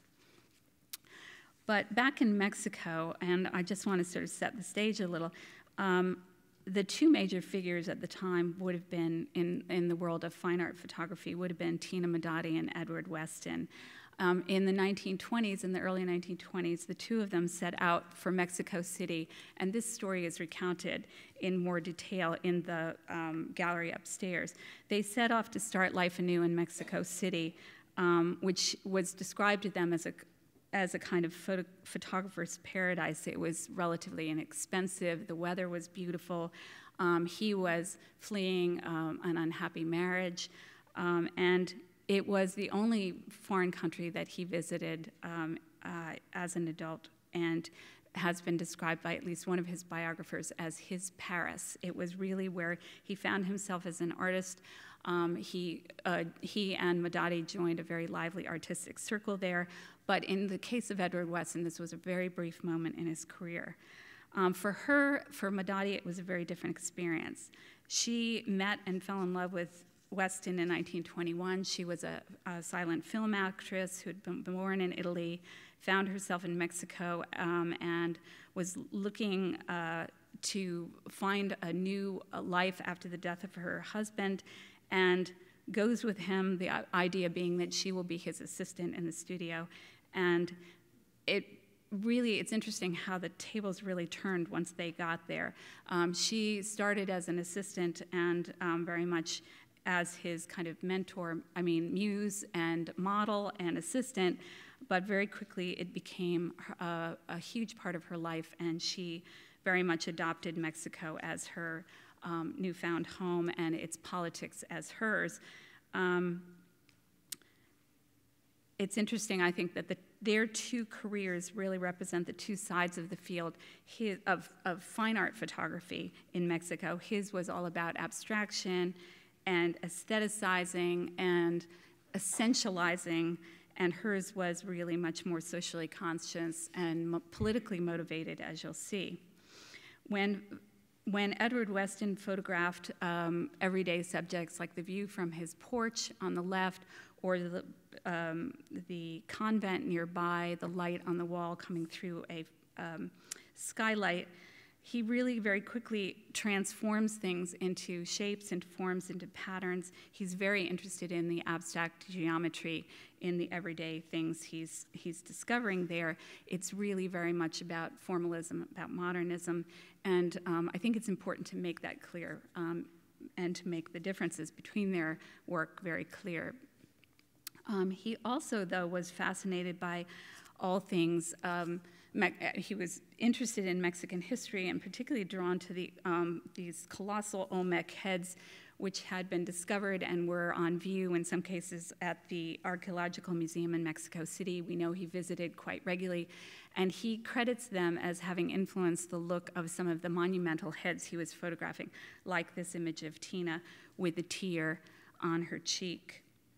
But back in Mexico, and I just want to sort of set the stage a little, um, the two major figures at the time would have been, in, in the world of fine art photography, would have been Tina Modotti and Edward Weston. Um, in the nineteen twenties, in the early nineteen twenties, the two of them set out for Mexico City, and this story is recounted in more detail in the um, gallery upstairs. They set off to start life anew in Mexico City, um, which was described to them as a as a kind of photo photographer's paradise. It was relatively inexpensive. The weather was beautiful. Um, he was fleeing um, an unhappy marriage. Um, and it was the only foreign country that he visited um, uh, as an adult, and has been described by at least one of his biographers as his Paris. It was really where he found himself as an artist. Um, he, uh, he and Modotti joined a very lively artistic circle there, but in the case of Edward Weston, this was a very brief moment in his career. Um, for her, for Modotti, it was a very different experience. She met and fell in love with Weston in nineteen twenty-one. She was a, a silent film actress who had been born in Italy, found herself in Mexico, um, and was looking uh, to find a new life after the death of her husband, and goes with him, the idea being that she will be his assistant in the studio. And it really, it's interesting how the tables really turned once they got there. Um, she started as an assistant and um, very much as his kind of mentor, I mean, muse and model and assistant, but very quickly it became a, a huge part of her life, and she very much adopted Mexico as her um, newfound home and its politics as hers. Um, it's interesting, I think, that the, their two careers really represent the two sides of the field his, of, of fine art photography in Mexico. His was all about abstraction and aestheticizing and essentializing, and hers was really much more socially conscious and mo politically motivated, as you'll see. When, when Edward Weston photographed um, everyday subjects like the view from his porch on the left, or the, um, the convent nearby, the light on the wall coming through a um, skylight, he really very quickly transforms things into shapes, into forms, into patterns. He's very interested in the abstract geometry in the everyday things he's, he's discovering there. It's really very much about formalism, about modernism, and um, I think it's important to make that clear um, and to make the differences between their work very clear. Um, he also, though, was fascinated by all things um, he was interested in Mexican history, and particularly drawn to the, um, these colossal Olmec heads, which had been discovered and were on view in some cases at the Archaeological Museum in Mexico City. We know he visited quite regularly, and he credits them as having influenced the look of some of the monumental heads he was photographing, like this image of Tina with a tear on her cheek.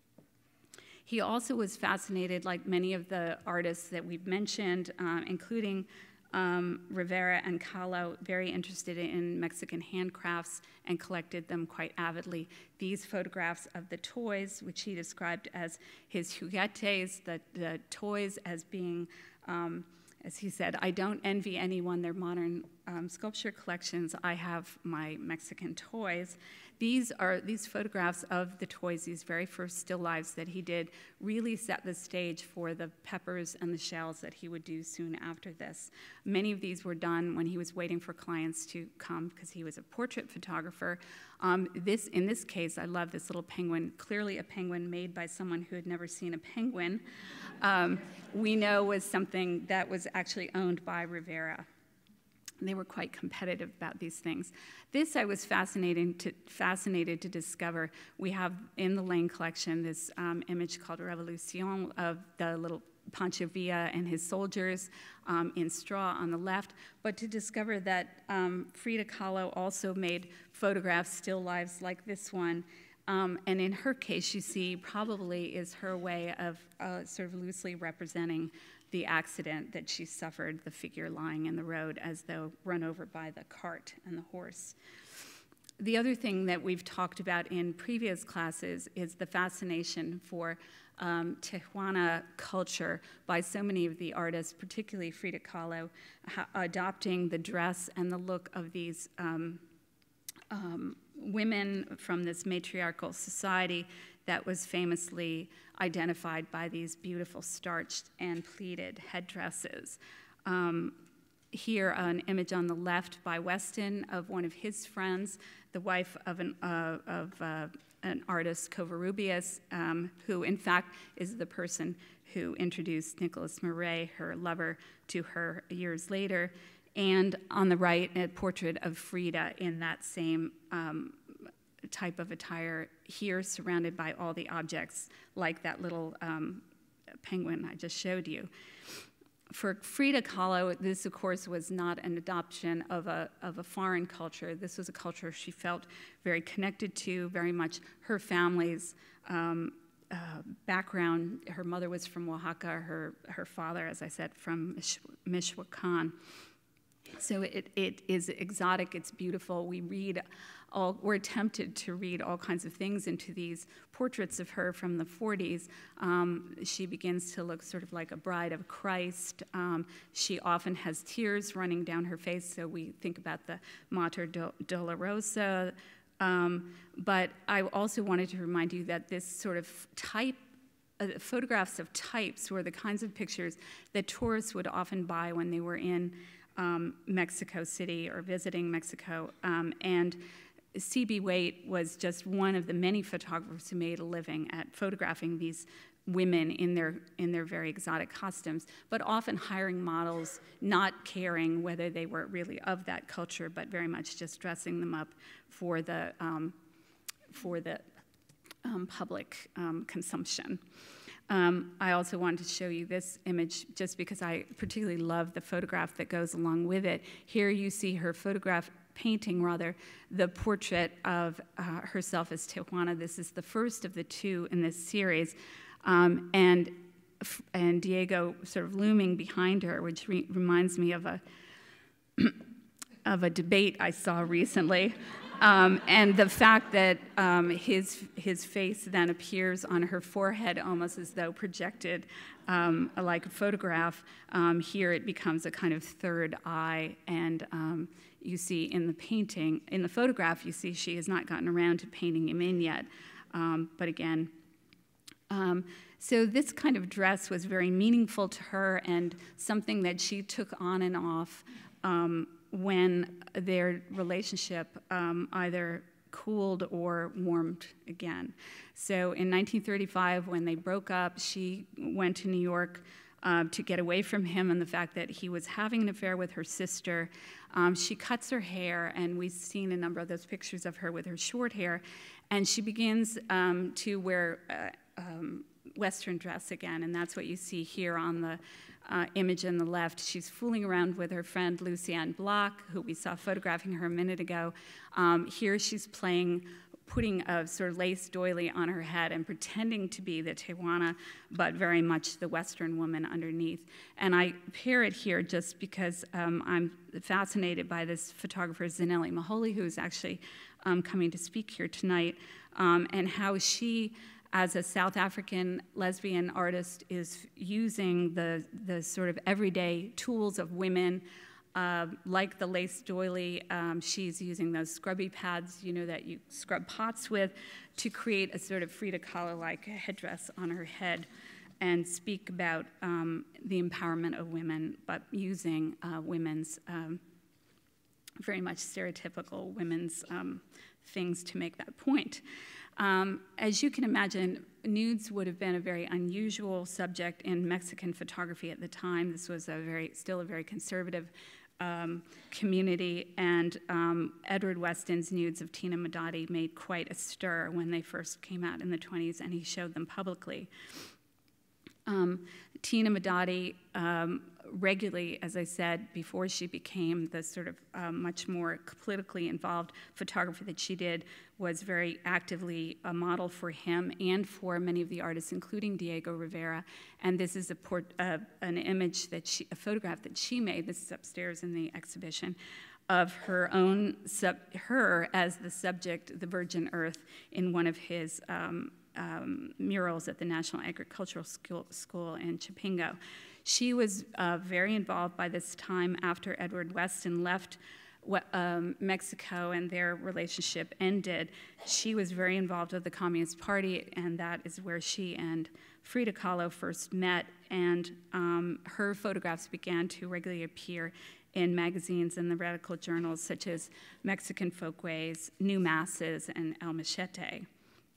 He also was fascinated, like many of the artists that we've mentioned, uh, including um, Rivera and Kahlo, very interested in Mexican handcrafts and collected them quite avidly. These photographs of the toys, which he described as his juguetes, the, the toys as being, um, as he said, I don't envy anyone their modern um, sculpture collections. I have my Mexican toys. These are these photographs of the toys, these very first still lifes that he did, really set the stage for the peppers and the shells that he would do soon after this. Many of these were done when he was waiting for clients to come, because he was a portrait photographer. Um, this, in this case, I love this little penguin, clearly a penguin made by someone who had never seen a penguin. Um, we know was something that was actually owned by Rivera. They were quite competitive about these things. This I was fascinated to, fascinated to discover. We have in the Lane collection this um, image called Revolution of the little Pancho Villa and his soldiers um, in straw on the left, but to discover that um, Frida Kahlo also made photographs, still lives like this one, Um, and in her case, you see, probably is her way of uh, sort of loosely representing the accident that she suffered, the figure lying in the road as though run over by the cart and the horse. The other thing that we've talked about in previous classes is the fascination for um, Tijuana culture by so many of the artists, particularly Frida Kahlo, adopting the dress and the look of these um, um, women from this matriarchal society that was famously identified by these beautiful starched and pleated headdresses. Um, here, an image on the left by Weston of one of his friends, the wife of an, uh, of, uh, an artist, Covarrubias, um, who in fact is the person who introduced Nicholas Marais, her lover, to her years later. And on the right, a portrait of Frida in that same um, type of attire, here surrounded by all the objects, like that little um, penguin I just showed you. For Frida Kahlo, this, of course, was not an adoption of a, of a foreign culture. This was a culture she felt very connected to, very much her family's um, uh, background. Her mother was from Oaxaca, her, her father, as I said, from Michoacan. So it, it is exotic, it's beautiful. We read all, we're tempted to read all kinds of things into these portraits of her from the forties. Um, she begins to look sort of like a bride of Christ. Um, she often has tears running down her face, so we think about the Mater Dolorosa. Um, but I also wanted to remind you that this sort of type Uh, photographs of types were the kinds of pictures that tourists would often buy when they were in um, Mexico City or visiting Mexico. Um, and C B Waite was just one of the many photographers who made a living at photographing these women in their, in their very exotic costumes, but often hiring models, not caring whether they were really of that culture, but very much just dressing them up for the, um, for the Um, public um, consumption. Um, I also wanted to show you this image just because I particularly love the photograph that goes along with it. Here you see her photograph, painting rather, the portrait of uh, herself as Tijuana. This is the first of the two in this series. Um, and, and Diego sort of looming behind her, which re reminds me of a, of a debate I saw recently. Um, and the fact that um, his, his face then appears on her forehead almost as though projected um, like a photograph. Um, here it becomes a kind of third eye, and um, you see in the painting, in the photograph, you see she has not gotten around to painting him in yet. Um, but again, um, so this kind of dress was very meaningful to her and something that she took on and off um, when their relationship um, either cooled or warmed again. So in nineteen thirty-five, when they broke up, she went to New York uh, to get away from him and the fact that he was having an affair with her sister. Um, she cuts her hair, and we've seen a number of those pictures of her with her short hair, and she begins um, to wear uh, um, Western dress again, and that's what you see here on the Uh, image on the left. She's fooling around with her friend Lucienne Bloch, who we saw photographing her a minute ago. Um, here she's playing, putting a sort of lace doily on her head and pretending to be the Tijuana, but very much the Western woman underneath. And I pair it here just because um, I'm fascinated by this photographer, Zanelli Maholi, who's actually um, coming to speak here tonight, um, and how she, as a South African lesbian artist, is using the, the sort of everyday tools of women, uh, like the lace doily. Um, she's using those scrubby pads, you know, that you scrub pots with, to create a sort of Frida Kahlo-like headdress on her head and speak about um, the empowerment of women, but using uh, women's, um, very much stereotypical women's um, things to make that point. Um, as you can imagine, nudes would have been a very unusual subject in Mexican photography at the time. This was a very, still a very conservative um, community, and um, Edward Weston's nudes of Tina Modotti made quite a stir when they first came out in the twenties, and he showed them publicly. Um, Tina Modotti um, regularly, as I said, before she became the sort of um, much more politically involved photographer that she did, was very actively a model for him and for many of the artists, including Diego Rivera. And this is a port, uh, an image that she, a photograph that she made. This is upstairs in the exhibition, of her own, sub, her as the subject, the virgin earth, in one of his um, um, murals at the National Agricultural School, School in Chapingo. She was uh, very involved by this time after Edward Weston left um, Mexico and their relationship ended. She was very involved with the Communist Party, and that is where she and Frida Kahlo first met, and um, her photographs began to regularly appear in magazines and the radical journals such as Mexican Folkways, New Masses, and El Machete.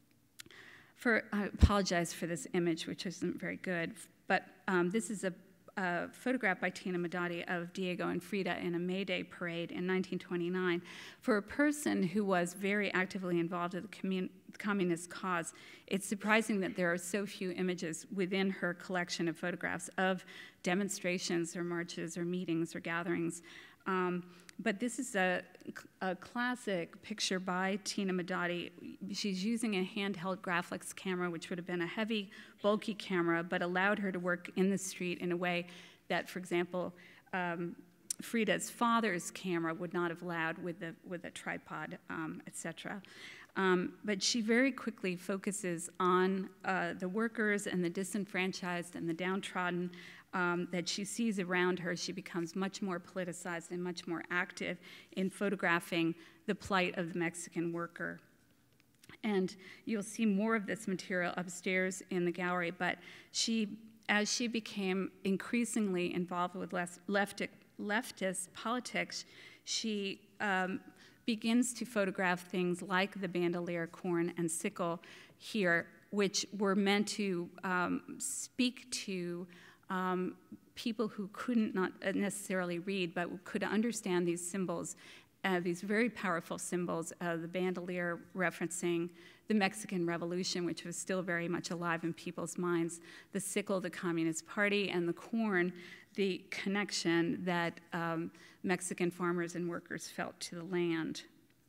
For, I apologize for this image, which isn't very good, but um, this is a, a photograph by Tina Modotti of Diego and Frida in a May Day parade in nineteen twenty-nine. For a person who was very actively involved in the commun communist cause, it's surprising that there are so few images within her collection of photographs of demonstrations or marches or meetings or gatherings. Um, but this is a, a classic picture by Tina Modotti. She's using a handheld Graflex camera, which would have been a heavy, bulky camera, but allowed her to work in the street in a way that, for example, um, Frida's father's camera would not have allowed with, the, with a tripod, um, et cetera. Um, but she very quickly focuses on uh, the workers and the disenfranchised and the downtrodden um, that she sees around her. She becomes much more politicized and much more active in photographing the plight of the Mexican worker. And you'll see more of this material upstairs in the gallery, but she, as she became increasingly involved with less leftic, leftist politics, she um, begins to photograph things like the bandolier, corn, and sickle here, which were meant to um, speak to um, people who couldn't not necessarily read, but could understand these symbols, uh, these very powerful symbols, uh, the bandolier referencing the Mexican Revolution, which was still very much alive in people's minds, the sickle, the Communist Party, and the corn, the connection that um, Mexican farmers and workers felt to the land.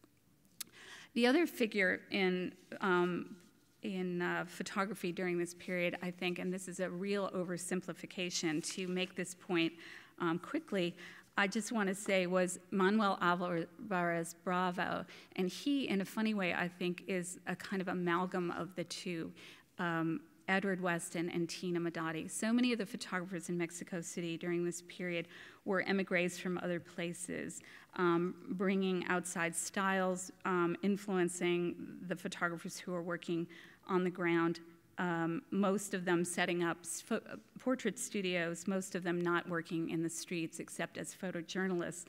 The other figure in, um, in uh, photography during this period, I think, and this is a real oversimplification to make this point um, quickly, I just want to say was Manuel Alvarez Bravo, and he, in a funny way, I think, is a kind of amalgam of the two. Um, Edward Weston and Tina Modotti. So many of the photographers in Mexico City during this period were emigres from other places, um, bringing outside styles, um, influencing the photographers who are working on the ground, um, most of them setting up portrait studios, most of them not working in the streets except as photojournalists.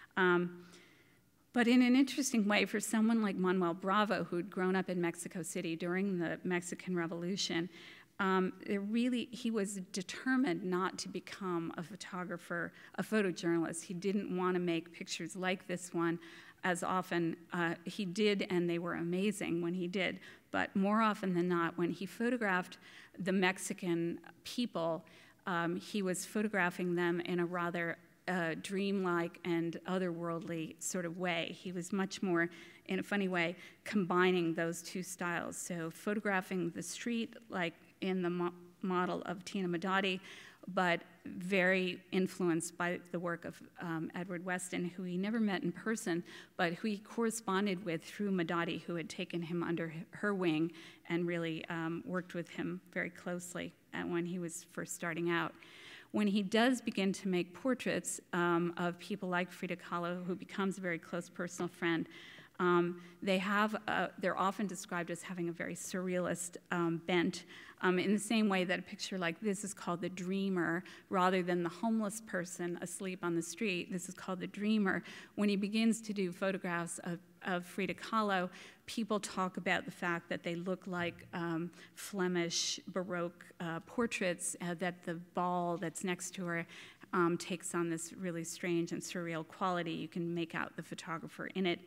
Um, But in an interesting way, for someone like Manuel Bravo, who'd grown up in Mexico City during the Mexican Revolution, um, it really, he was determined not to become a photographer, a photojournalist. He didn't want to make pictures like this one as often. Uh, he did, and they were amazing when he did. But more often than not, when he photographed the Mexican people, um, he was photographing them in a rather Uh, dreamlike and otherworldly sort of way. He was much more, in a funny way, combining those two styles. So photographing the street, like in the mo model of Tina Modotti, but very influenced by the work of um, Edward Weston, who he never met in person, but who he corresponded with through Modotti, who had taken him under her wing and really um, worked with him very closely when he was first starting out. When he does begin to make portraits um, of people like Frida Kahlo, who becomes a very close personal friend, um, they have, uh, they're often described as having a very surrealist um, bent, um, in the same way that a picture like this is called the dreamer, rather than the homeless person asleep on the street. This is called the dreamer. When he begins to do photographs of, of Frida Kahlo, people talk about the fact that they look like um, Flemish Baroque uh, portraits, uh, that the ball that's next to her um, takes on this really strange and surreal quality. You can make out the photographer in it.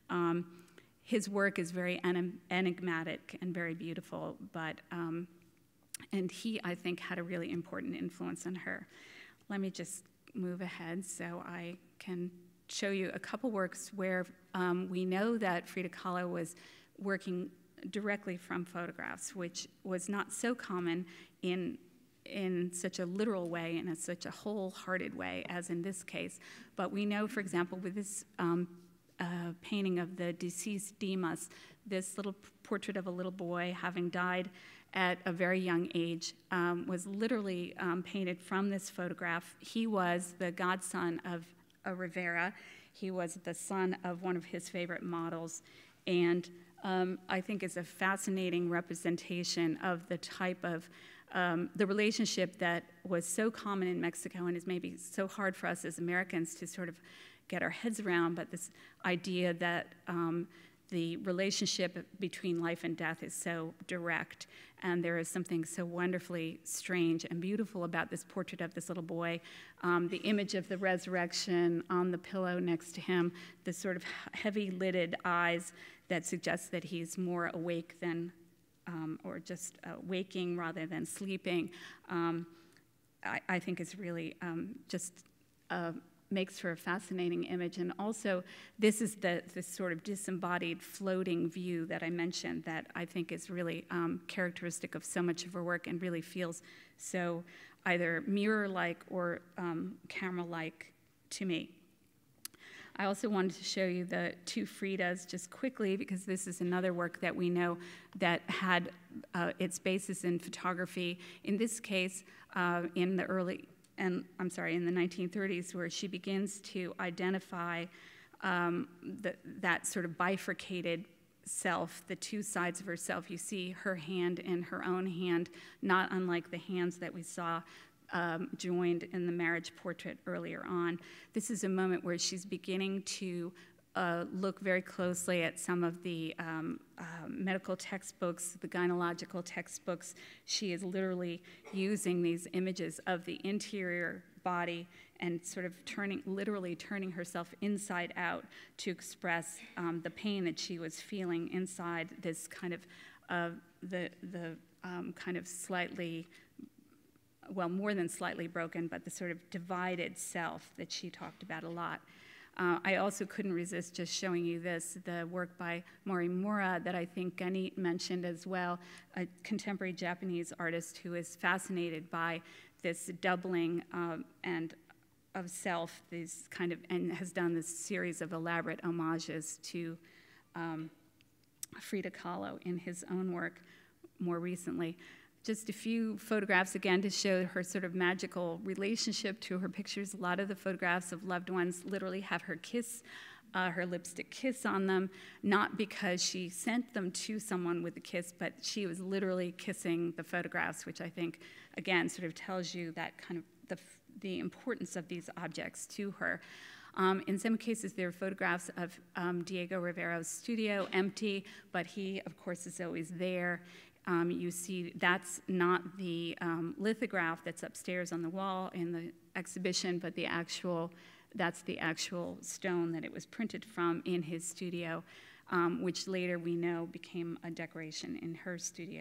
Um, his work is very enigmatic and very beautiful, but um, And he, I think, had a really important influence on her. Let me just move ahead so I can show you a couple works where um, we know that Frida Kahlo was working directly from photographs, which was not so common in in such a literal way and in such a wholehearted way as in this case. But we know, for example, with this um, uh, painting of the deceased Demas, this little portrait of a little boy having died at a very young age um, was literally um, painted from this photograph. He was the godson of uh, Rivera. He was the son of one of his favorite models, and um, I think is a fascinating representation of the type of Um, the relationship that was so common in Mexico and is maybe so hard for us as Americans to sort of get our heads around, but this idea that um, the relationship between life and death is so direct, and there is something so wonderfully strange and beautiful about this portrait of this little boy. Um, the image of the resurrection on the pillow next to him, the sort of heavy-lidded eyes that suggest that he's more awake than Um, or just uh, waking rather than sleeping, um, I, I think is really um, just uh, makes for a fascinating image. And also, this is the, the sort of disembodied floating view that I mentioned that I think is really um, characteristic of so much of her work and really feels so either mirror-like or um, camera-like to me. I also wanted to show you the two Fridas just quickly, because this is another work that we know that had uh, its basis in photography. In this case, uh, in the early, and I'm sorry, in the nineteen thirties, where she begins to identify um, the, that sort of bifurcated self, the two sides of herself. You see her hand in her own hand, not unlike the hands that we saw Um, joined in the marriage portrait earlier on. This is a moment where she's beginning to uh, look very closely at some of the um, uh, medical textbooks, the gynecological textbooks. She is literally using these images of the interior body and sort of turning, literally turning herself inside out to express um, the pain that she was feeling inside this kind of, uh, the, the um, kind of slightly well, more than slightly broken, but the sort of divided self that she talked about a lot. Uh, I also couldn't resist just showing you this, the work by Morimura that I think Ganit mentioned as well, a contemporary Japanese artist who is fascinated by this doubling um, and of self, these kind of, and has done this series of elaborate homages to um, Frida Kahlo in his own work more recently. Just a few photographs, again, to show her sort of magical relationship to her pictures. A lot of the photographs of loved ones literally have her kiss, uh, her lipstick kiss on them, not because she sent them to someone with a kiss, but she was literally kissing the photographs, which I think, again, sort of tells you that kind of the, the importance of these objects to her. Um, in some cases, there are photographs of um, Diego Rivera's studio, empty, but he, of course, is always there. Um, you see that's not the um, lithograph that's upstairs on the wall in the exhibition, but the actual, that's the actual stone that it was printed from in his studio, um, which later we know became a decoration in her studio.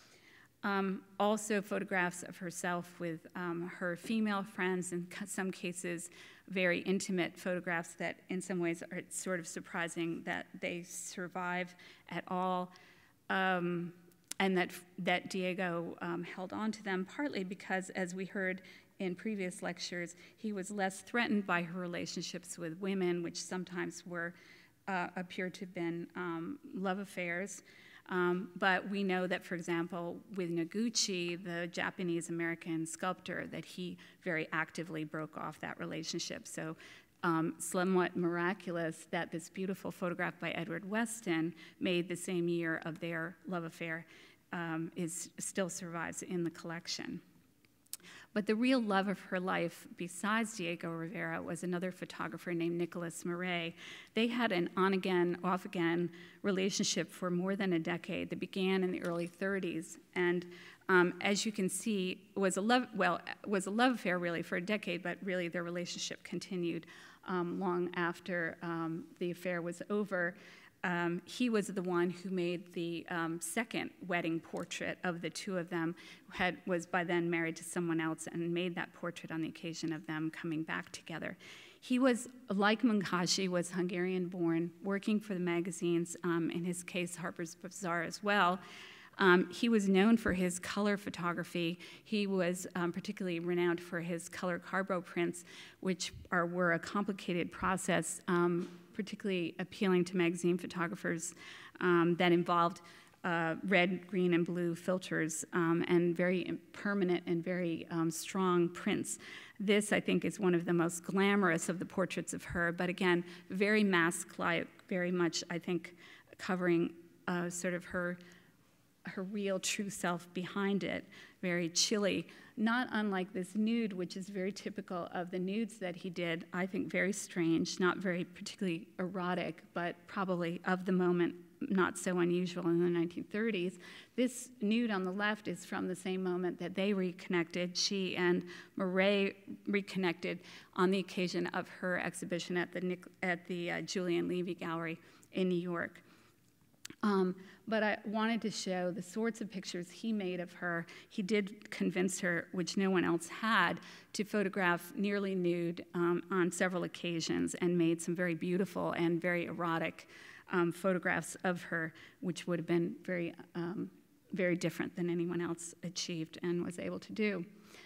Um, also photographs of herself with um, her female friends, in some cases very intimate photographs that in some ways are sort of surprising that they survive at all. Um, and that, that Diego um, held on to them, partly because, as we heard in previous lectures, he was less threatened by her relationships with women, which sometimes were, uh, appeared to have been um, love affairs. Um, but we know that, for example, with Noguchi, the Japanese-American sculptor, that he very actively broke off that relationship. So um, somewhat miraculous that this beautiful photograph by Edward Weston, made the same year of their love affair, um, is, still survives in the collection. But the real love of her life, besides Diego Rivera, was another photographer named Nicholas Marais. They had an on-again, off-again relationship for more than a decade that began in the early thirties, and um, as you can see, was a love well was a love affair really for a decade, but really their relationship continued um, long after um, the affair was over. um, he was the one who made the um, second wedding portrait of the two of them, had, was by then married to someone else, and made that portrait on the occasion of them coming back together. He was, like Munkashi, was Hungarian-born, working for the magazines, um, in his case, Harper's Bazaar as well. Um, he was known for his color photography. He was um, particularly renowned for his color carbo prints, which are, were a complicated process, um, particularly appealing to magazine photographers, um, that involved uh, red, green, and blue filters, um, and very permanent and very um, strong prints. This, I think, is one of the most glamorous of the portraits of her, but again, very mask-like, very much, I think, covering uh, sort of her her real true self behind it, very chilly, not unlike this nude, which is very typical of the nudes that he did, I think very strange, not very particularly erotic, but probably of the moment, not so unusual in the nineteen thirties. This nude on the left is from the same moment that they reconnected. She and Murray reconnected on the occasion of her exhibition at the, Nick, at the uh, Julian Levy Gallery in New York. Um, but I wanted to show the sorts of pictures he made of her. He did convince her, which no one else had, to photograph nearly nude um, on several occasions, and made some very beautiful and very erotic um, photographs of her, which would have been very, um, very different than anyone else achieved and was able to do.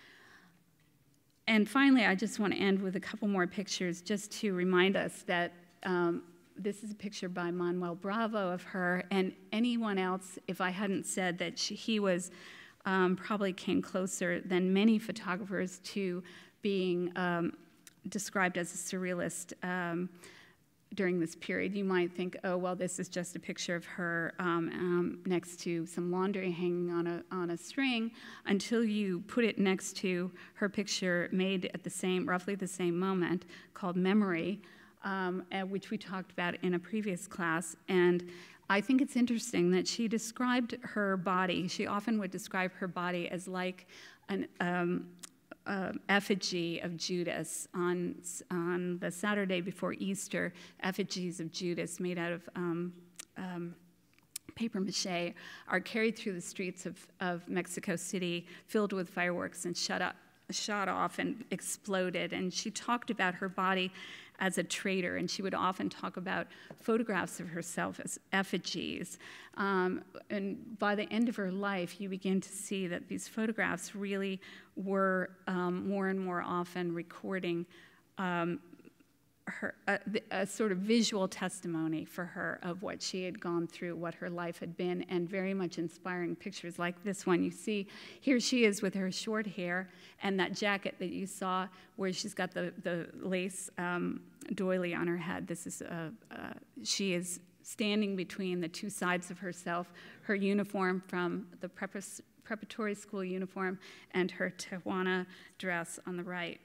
And finally, I just want to end with a couple more pictures just to remind us that um, this is a picture by Manuel Bravo of her, and anyone else, if I hadn't said that she, he was, um, probably came closer than many photographers to being um, described as a surrealist um, during this period. You might think, oh, well, this is just a picture of her um, um, next to some laundry hanging on a, on a string, until you put it next to her picture made at the same, roughly the same moment, called Memory, Um, which we talked about in a previous class. And I think it's interesting that she described her body, she often would describe her body as like an um, uh, effigy of Judas. On, on the Saturday before Easter, effigies of Judas made out of um, um, paper mache are carried through the streets of, of Mexico City, filled with fireworks and shut up, shot off and exploded. And she talked about her body as a traitor, and she would often talk about photographs of herself as effigies. Um, and by the end of her life, you begin to see that these photographs really were um, more and more often recording um, her, a, a sort of visual testimony for her of what she had gone through, what her life had been, and very much inspiring pictures like this one. You see, here she is with her short hair and that jacket that you saw where she's got the, the lace um, doily on her head. This is, uh, uh, she is standing between the two sides of herself, her uniform from the preparatory school uniform and her Tijuana dress on the right.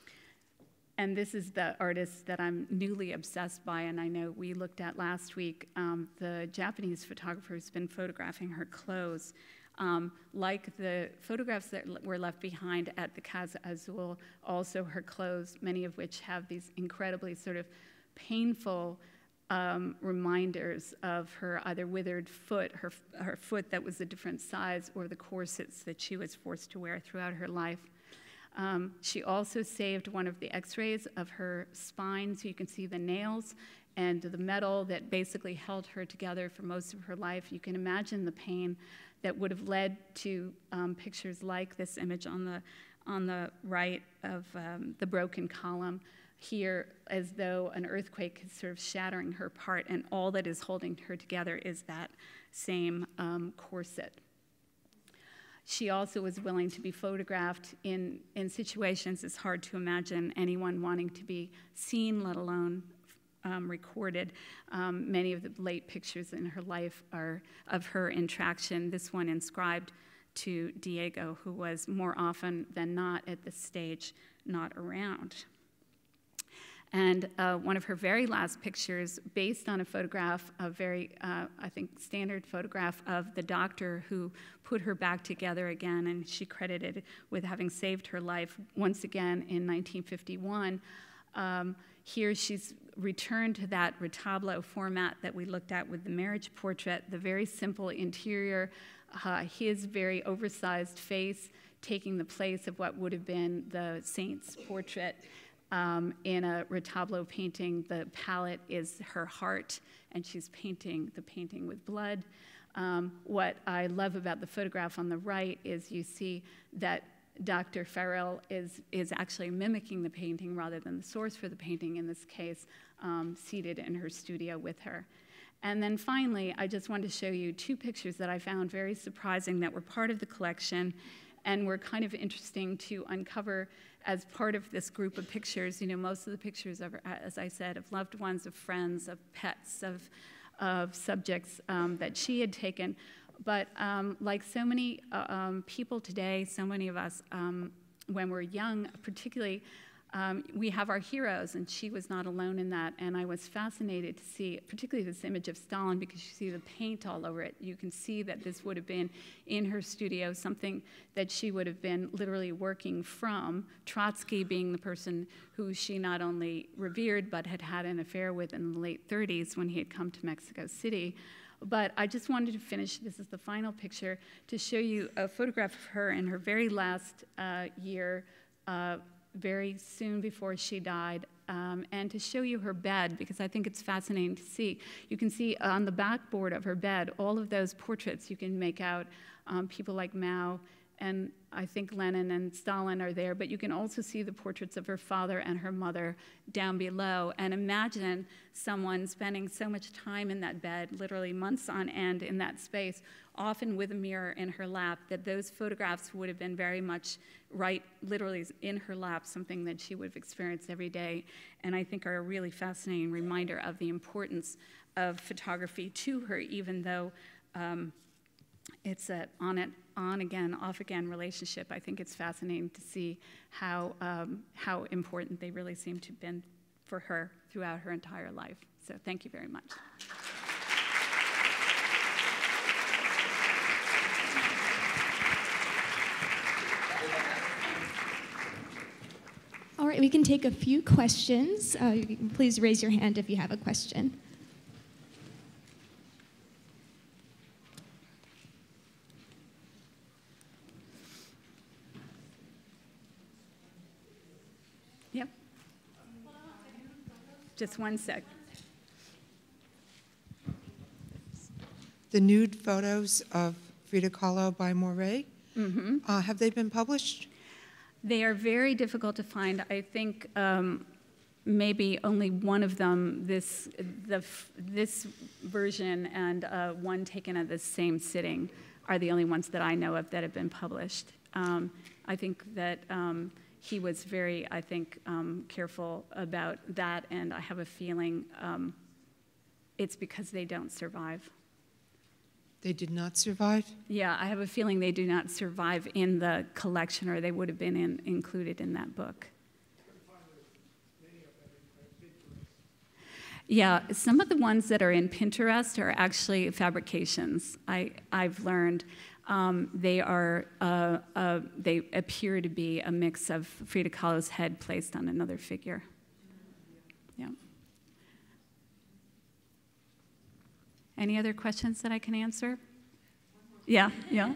And this is the artist that I'm newly obsessed by, and I know we looked at last week. Um, the Japanese photographer who's been photographing her clothes. Um, like the photographs that were left behind at the Casa Azul, also her clothes, many of which have these incredibly sort of painful um, reminders of her either withered foot, her, her foot that was a different size, or the corsets that she was forced to wear throughout her life. Um, she also saved one of the x-rays of her spine, so you can see the nails and the metal that basically held her together for most of her life. You can imagine the pain that would have led to um, pictures like this image on the, on the right of um, the broken column here, as though an earthquake is sort of shattering her apart, and all that is holding her together is that same um, corset. She also was willing to be photographed in, in situations it's hard to imagine anyone wanting to be seen, let alone um, recorded. Um, many of the late pictures in her life are of her in traction, this one inscribed to Diego, who was more often than not at this stage not around. And uh, one of her very last pictures, based on a photograph, a very, uh, I think, standard photograph of the doctor who put her back together again, and she credited with having saved her life once again in nineteen fifty-one. Um, here she's returned to that retablo format that we looked at with the marriage portrait, the very simple interior, uh, his very oversized face taking the place of what would have been the saint's portrait. Um, in a retablo painting, the palette is her heart, and she's painting the painting with blood. Um, what I love about the photograph on the right is you see that Doctor Farrell is, is actually mimicking the painting rather than the source for the painting, in this case, um, seated in her studio with her. And then finally, I just wanted to show you two pictures that I found very surprising that were part of the collection and were kind of interesting to uncover as part of this group of pictures. You know, most of the pictures, are, as I said, of loved ones, of friends, of pets, of, of subjects um, that she had taken. But um, like so many uh, um, people today, so many of us, um, when we're young, particularly, um, we have our heroes, and she was not alone in that. And I was fascinated to see, particularly this image of Stalin, because you see the paint all over it. You can see that this would have been in her studio, something that she would have been literally working from, Trotsky being the person who she not only revered, but had had an affair with in the late thirties when he had come to Mexico City. But I just wanted to finish, this is the final picture, to show you a photograph of her in her very last uh, year, uh, very soon before she died, um, and to show you her bed, because I think it's fascinating to see. You can see on the backboard of her bed all of those portraits. You can make out um, people like Mao, and I think Lenin and Stalin are there, but you can also see the portraits of her father and her mother down below. And imagine someone spending so much time in that bed, literally months on end in that space, often with a mirror in her lap, that those photographs would have been very much right, literally in her lap, something that she would have experienced every day, and I think are a really fascinating reminder of the importance of photography to her, even though um, it's an on it, on again, off again relationship. I think it's fascinating to see how um, how important they really seem to have been for her throughout her entire life. So thank you very much. All right, we can take a few questions. Uh, you can please raise your hand if you have a question. Yep. Just one sec. The nude photos of Frida Kahlo by Moret, Mm-hmm. uh, have they been published? They are very difficult to find. I think um, maybe only one of them, this, the, this version and uh, one taken at the same sitting, are the only ones that I know of that have been published. Um, I think that um, he was very, I think, um, careful about that, and I have a feeling um, it's because they don't survive. They did not survive? Yeah, I have a feeling they do not survive in the collection, or they would have been in, included in that book. Yeah, some of the ones that are in Pinterest are actually fabrications. I, I've learned um, they are uh, uh, they appear to be a mix of Frida Kahlo's head placed on another figure. Yeah. Any other questions that I can answer? Yeah, yeah.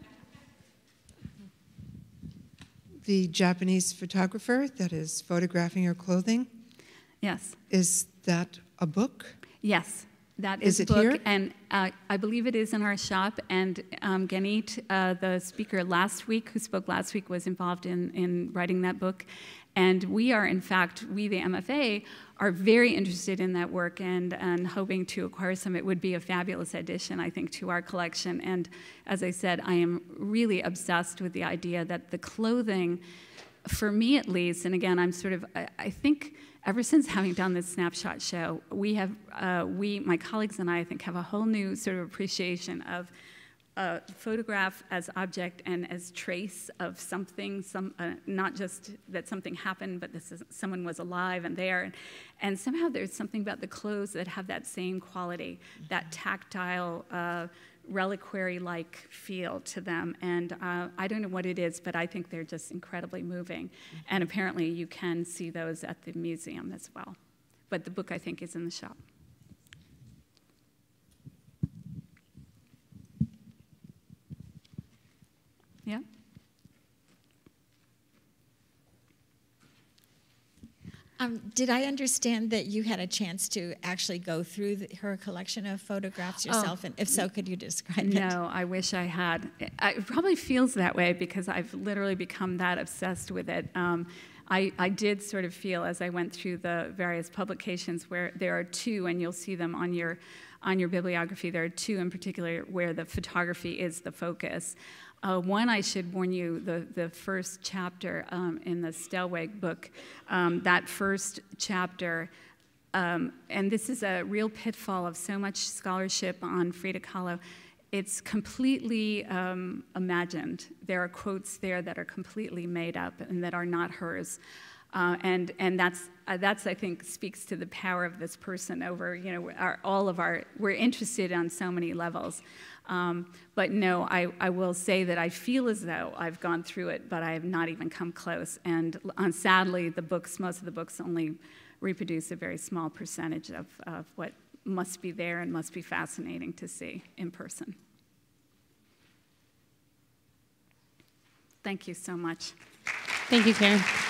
The Japanese photographer that is photographing her clothing, Yes. is that a book? Yes, that is, Is it a book, here? and uh, I believe it is in our shop. And um, Ganit, uh, the speaker last week, who spoke last week, was involved in, in writing that book. And we are, in fact, we, the M F A, are very interested in that work and, and hoping to acquire some. It would be a fabulous addition, I think, to our collection. And as I said, I am really obsessed with the idea that the clothing, for me at least, and again, I'm sort of, I, I think, ever since having done this snapshot show, we have, uh, we, my colleagues and I, I think, have a whole new sort of appreciation of uh, photograph as object and as trace of something, some, uh, not just that something happened, but this is, someone was alive and there. And, and somehow there's something about the clothes that have that same quality, that tactile, uh, reliquary-like feel to them. And uh, I don't know what it is, but I think they're just incredibly moving. And apparently you can see those at the museum as well. But the book, I think, is in the shop. Yeah? Um, did I understand that you had a chance to actually go through the, her collection of photographs yourself? Oh, and if so, could you describe no, it? No, I wish I had. It, it probably feels that way because I've literally become that obsessed with it. Um, I, I did sort of feel as I went through the various publications where there are two, and you'll see them on your, on your bibliography, there are two in particular where the photography is the focus. Uh, one, I should warn you, the, the first chapter um, in the Stellweg book, um, that first chapter, um, and this is a real pitfall of so much scholarship on Frida Kahlo, it's completely um, imagined. There are quotes there that are completely made up and that are not hers. Uh, and and that's, uh, that's, I think, speaks to the power of this person over, you know, our, all of our, we're interested on so many levels. Um, but no, I, I will say that I feel as though I've gone through it, but I have not even come close. And uh, sadly, the books, most of the books only reproduce a very small percentage of, of what must be there and must be fascinating to see in person. Thank you so much. Thank you, Karen.